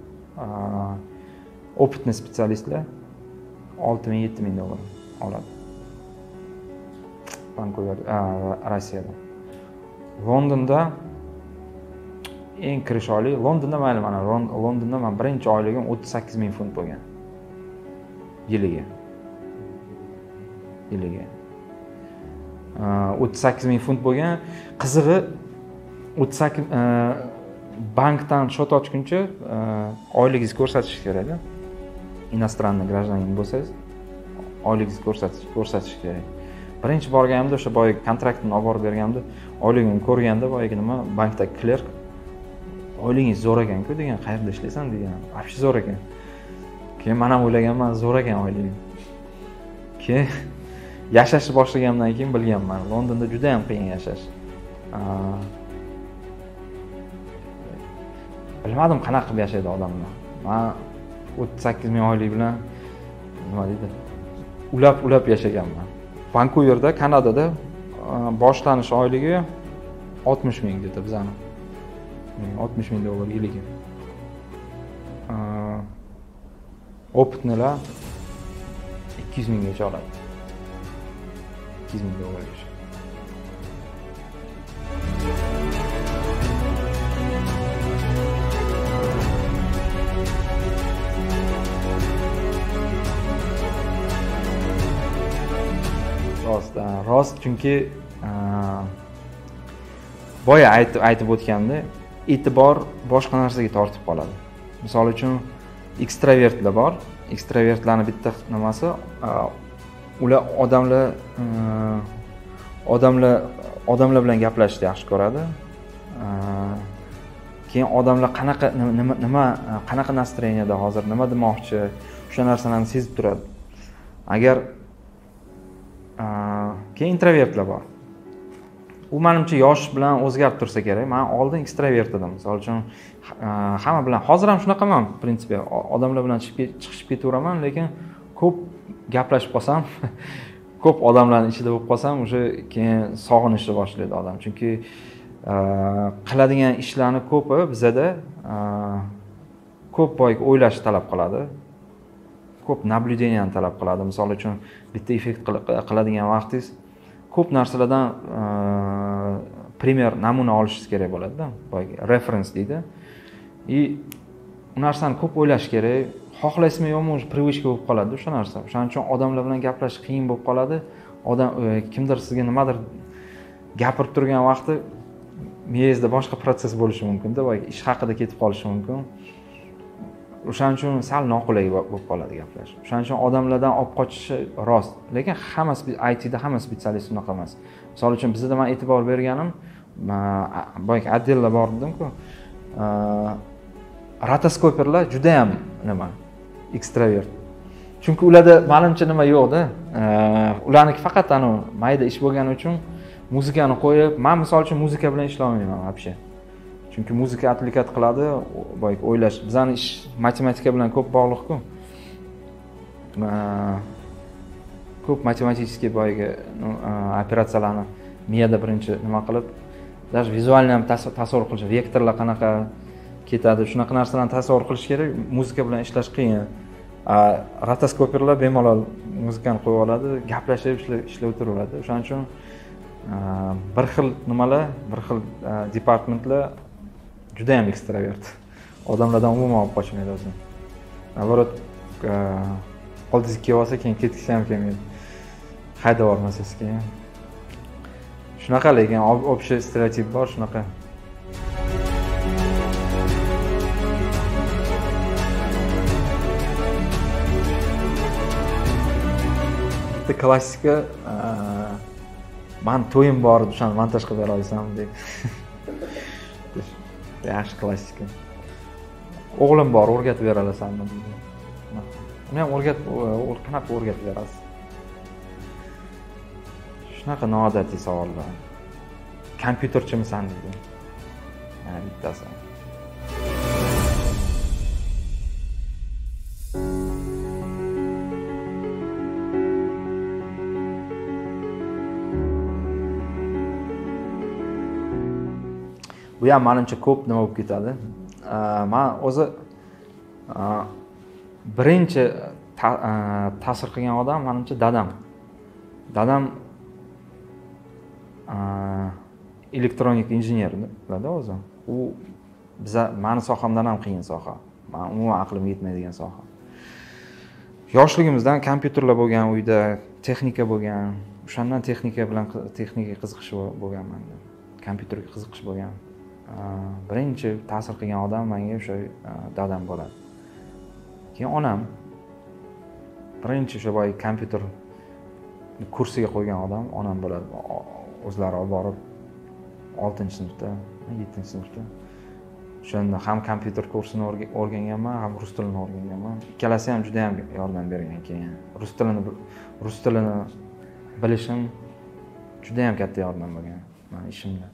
Opitni spetsialistlar 6 ming, 7 ming dollar oladi. Vankuver, Rossiyada. Londonda eng kirish oylik, Londonda mayli mana Londonda men birinchi oyligim 38 ming funt bo'lgan. Yiliga. 38 ming funt bo'lgan. Qizig'i 38 bankdan shot ochguncha oyligingizni ko'rsatish kerak-da. Inostrannniy гражданин bo'lsangiz, oyligingizni ko'rsatish kerak. Birinchi borganimda o'sha boy kontraktni olib borib berganimda, oyligimni ko'rganda boyagi nima bankdagi klerk oyligingiz zo'r ekan-ku degan, qayerda ishlaysan degan. Вообще zo'r ekan. Keyin men ham o'ylaganman, zo'r ekan oyligim. Keyin yashashni boshlagandan keyin bilganman, Londonda juda ham qiyin yashash. Bilmadim qanaqa qilib yashaydi odamlar. Men 38 ming oylik bilan nima deydi? Ulab yashaganman. Vankuverda, Kanadada boshlanish oyligi 60 ming dedi bizani. 60 ming dollar yiliga. Opitnilar 200 minggacha oladi. 200 ming dollargacha. Rost, chunki boya aytib o'tganda, e'tibor boshqa narsaga tortib qoladi. Misol uchun ekstravertlar bor. Ekstravertlarning bitta nimasi, ular odamlar bilan gaplashishni yaxshi ko'radi. Keyin odamlar qanaqa настроенияda hozir, nima demoqchi, o'sha narsalarni sezib turadi. Agar keyin introvertlar bor. u menimcha yosh bilan o'zgarib tursa kerak. Men oldin ekstravert edim. Misol uchun hamma bilan hozir ham shunaqaman, в принципе, odamlar bilan chiqishib ketaveraman, lekin ko'p gaplashib qolsam, ko'p odamlarning ichida bo'lib qolsam, o'sha keyin sog'inishni boshlaydi odam. Chunki qiladigan ishlarni ko'pi bizada ko'p o'ylash talab qiladi. Ko'p naблюдениeni talab qiladi. Misol uchun bitta effekt qiladigan vaqtingiz ko'p narsalardan primer namuna olishingiz kerak bo'ladi-da. Reference deydi. U narsani ko'p o'ylash kerak. Xohlaysizmi yo'qmi, o'sha привычка bo'lib qoladi o'sha narsa. O'shaning uchun odamlar bilan gaplash qiyin bo'lib qoladi. Odam kimdir sizga nimadir gapirib turgan vaqti miyangizda boshqa prosess bo'lishi mumkin-da, ish haqida ketib qolishi mumkin. O'shaning uchun sal noqulay bo'lib qoladi gaplash. O'shaning uchun odamlardan olib qochishi rost. Lekin hammasi ITda hamma spetsialist unaqa emas. Misol uchun bizda men e'tibor berganim, boyagi отделlar bor edim-ku. Rotoskoperlar juda ham nima? Ekstravert. Chunki ularda ma'lumcha nima yo'q-da. Ularniki faqat mayda ish bo'lgani uchun muzikani qo'yib, men misol uchun muzika bilan ishlay olmayman вообще. Chunki muzika отвлекать qiladi, o'ylash. Bizning ish matematika bilan ko'p bog'liq-ku. Ko'p matematik operatsiyalarni miyada birinchi nima qilib, даже vizualni ham tasavvur qilish, vektorlar qanaqa ketadi, shunaqa narsalarni tasavvur qilish kerak. Muzika bilan ishlash qiyin. Rotoskoperlar bemalol muzikani qo'yib oladi, gaplashib ishlab o'tiraveradi. O'shaning uchun bir xil nimalar, bir xil departamentlar juda ham ekstravert. Odamlardan umuman olib qochmaydi o'zini. Navorot qo'lingizga kelib olsa, keyin ketgisi ham kelmaydi. Haydab yubormasangiz keyin. Shunaqa, lekin общий stereotip bor, shunaqa. Bitta klassika, men to'yim bor edi, o'shani montaj qilib bera olsam deb. Yaxshi klassika. O'g'lim bor, o'rgatib bera olasanmi deydi. Uni ham qanaqa o'rgatib berasiz? Shunaqa noodatiy savollar. Kompyuterchimisan deydi. Mana bittasi. Bu ham menimcha ko'p nima bo'lib ketadi. Men o'zi birinchi ta'sir qilgan odam menimcha dadam. Dadam elektronik injenerda o'zi. U meni sohamdan ham qiyin soha. Men umuman aqlim yetmaydigan soha. Yoshligimizdan kompyuterlar bo'lgan uyda, texnika bo'lgan. O'shandan texnikaga qiziqish bo'lgan menda. Kompyuterga qiziqish bo'lgan. Birinchi ta'sir qilgan odam menga o'sha dadam bo'ladi. Keyin onam birinchi o'sha kompyuter kursiga qo'ygan odam onam bo'ladi. O'zlari olib borib 6-sinfda, 7-sinfda o'shanda ham kompyuter kursini o'rganganman, ham rus tilini o'rganganman. Ikkalasi ham juda ham yordam bergan keyin. Rus tilini bilishim juda ham katta yordam bo'lgan men ishimda.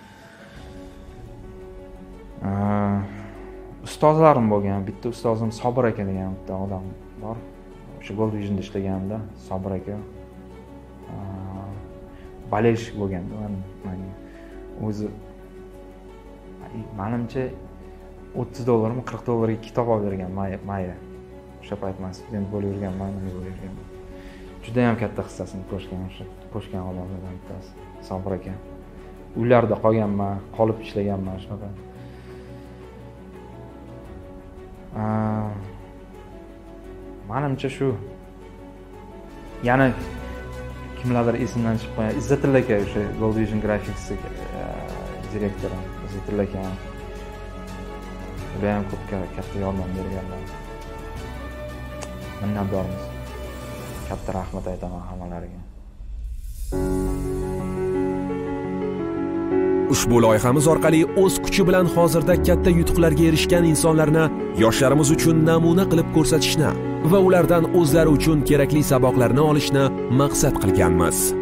Ustozlarim bo'lgan. Bitta ustozim Sobir aka degan bitta odam bor. O'sha Gold Vision'da ishlaganimda Sobir aka bolelshik bo'lganda menga o'zi menimcha $30mi, $40ga kitob olib bergan Maya. O'sha payt men student bo'lib yurganman, nima bo'lib yurganman. Juda ham katta hissasini qo'shgan odamlardan bittasi Sobir aka. Uylarda qolganman, qolib ishlaganman shunaqa. Menimcha shu. Yana kimlardir esimdan chiqib qo'ygan. Izzatilla aka o'sha Gold Vision Graphics direktori. Izzatilla aka. Ular ham ko'p katta yordam berganlar. Minnatdormiz. Katta rahmat aytaman hammalariga. Ushbu loyihamiz orqali o'z kuchi bilan hozirda katta yutuqlarga erishgan insonlarni yoshlarimiz uchun namuna qilib ko'rsatishni va ulardan o'zlari uchun kerakli saboqlarni olishni maqsad qilganmiz.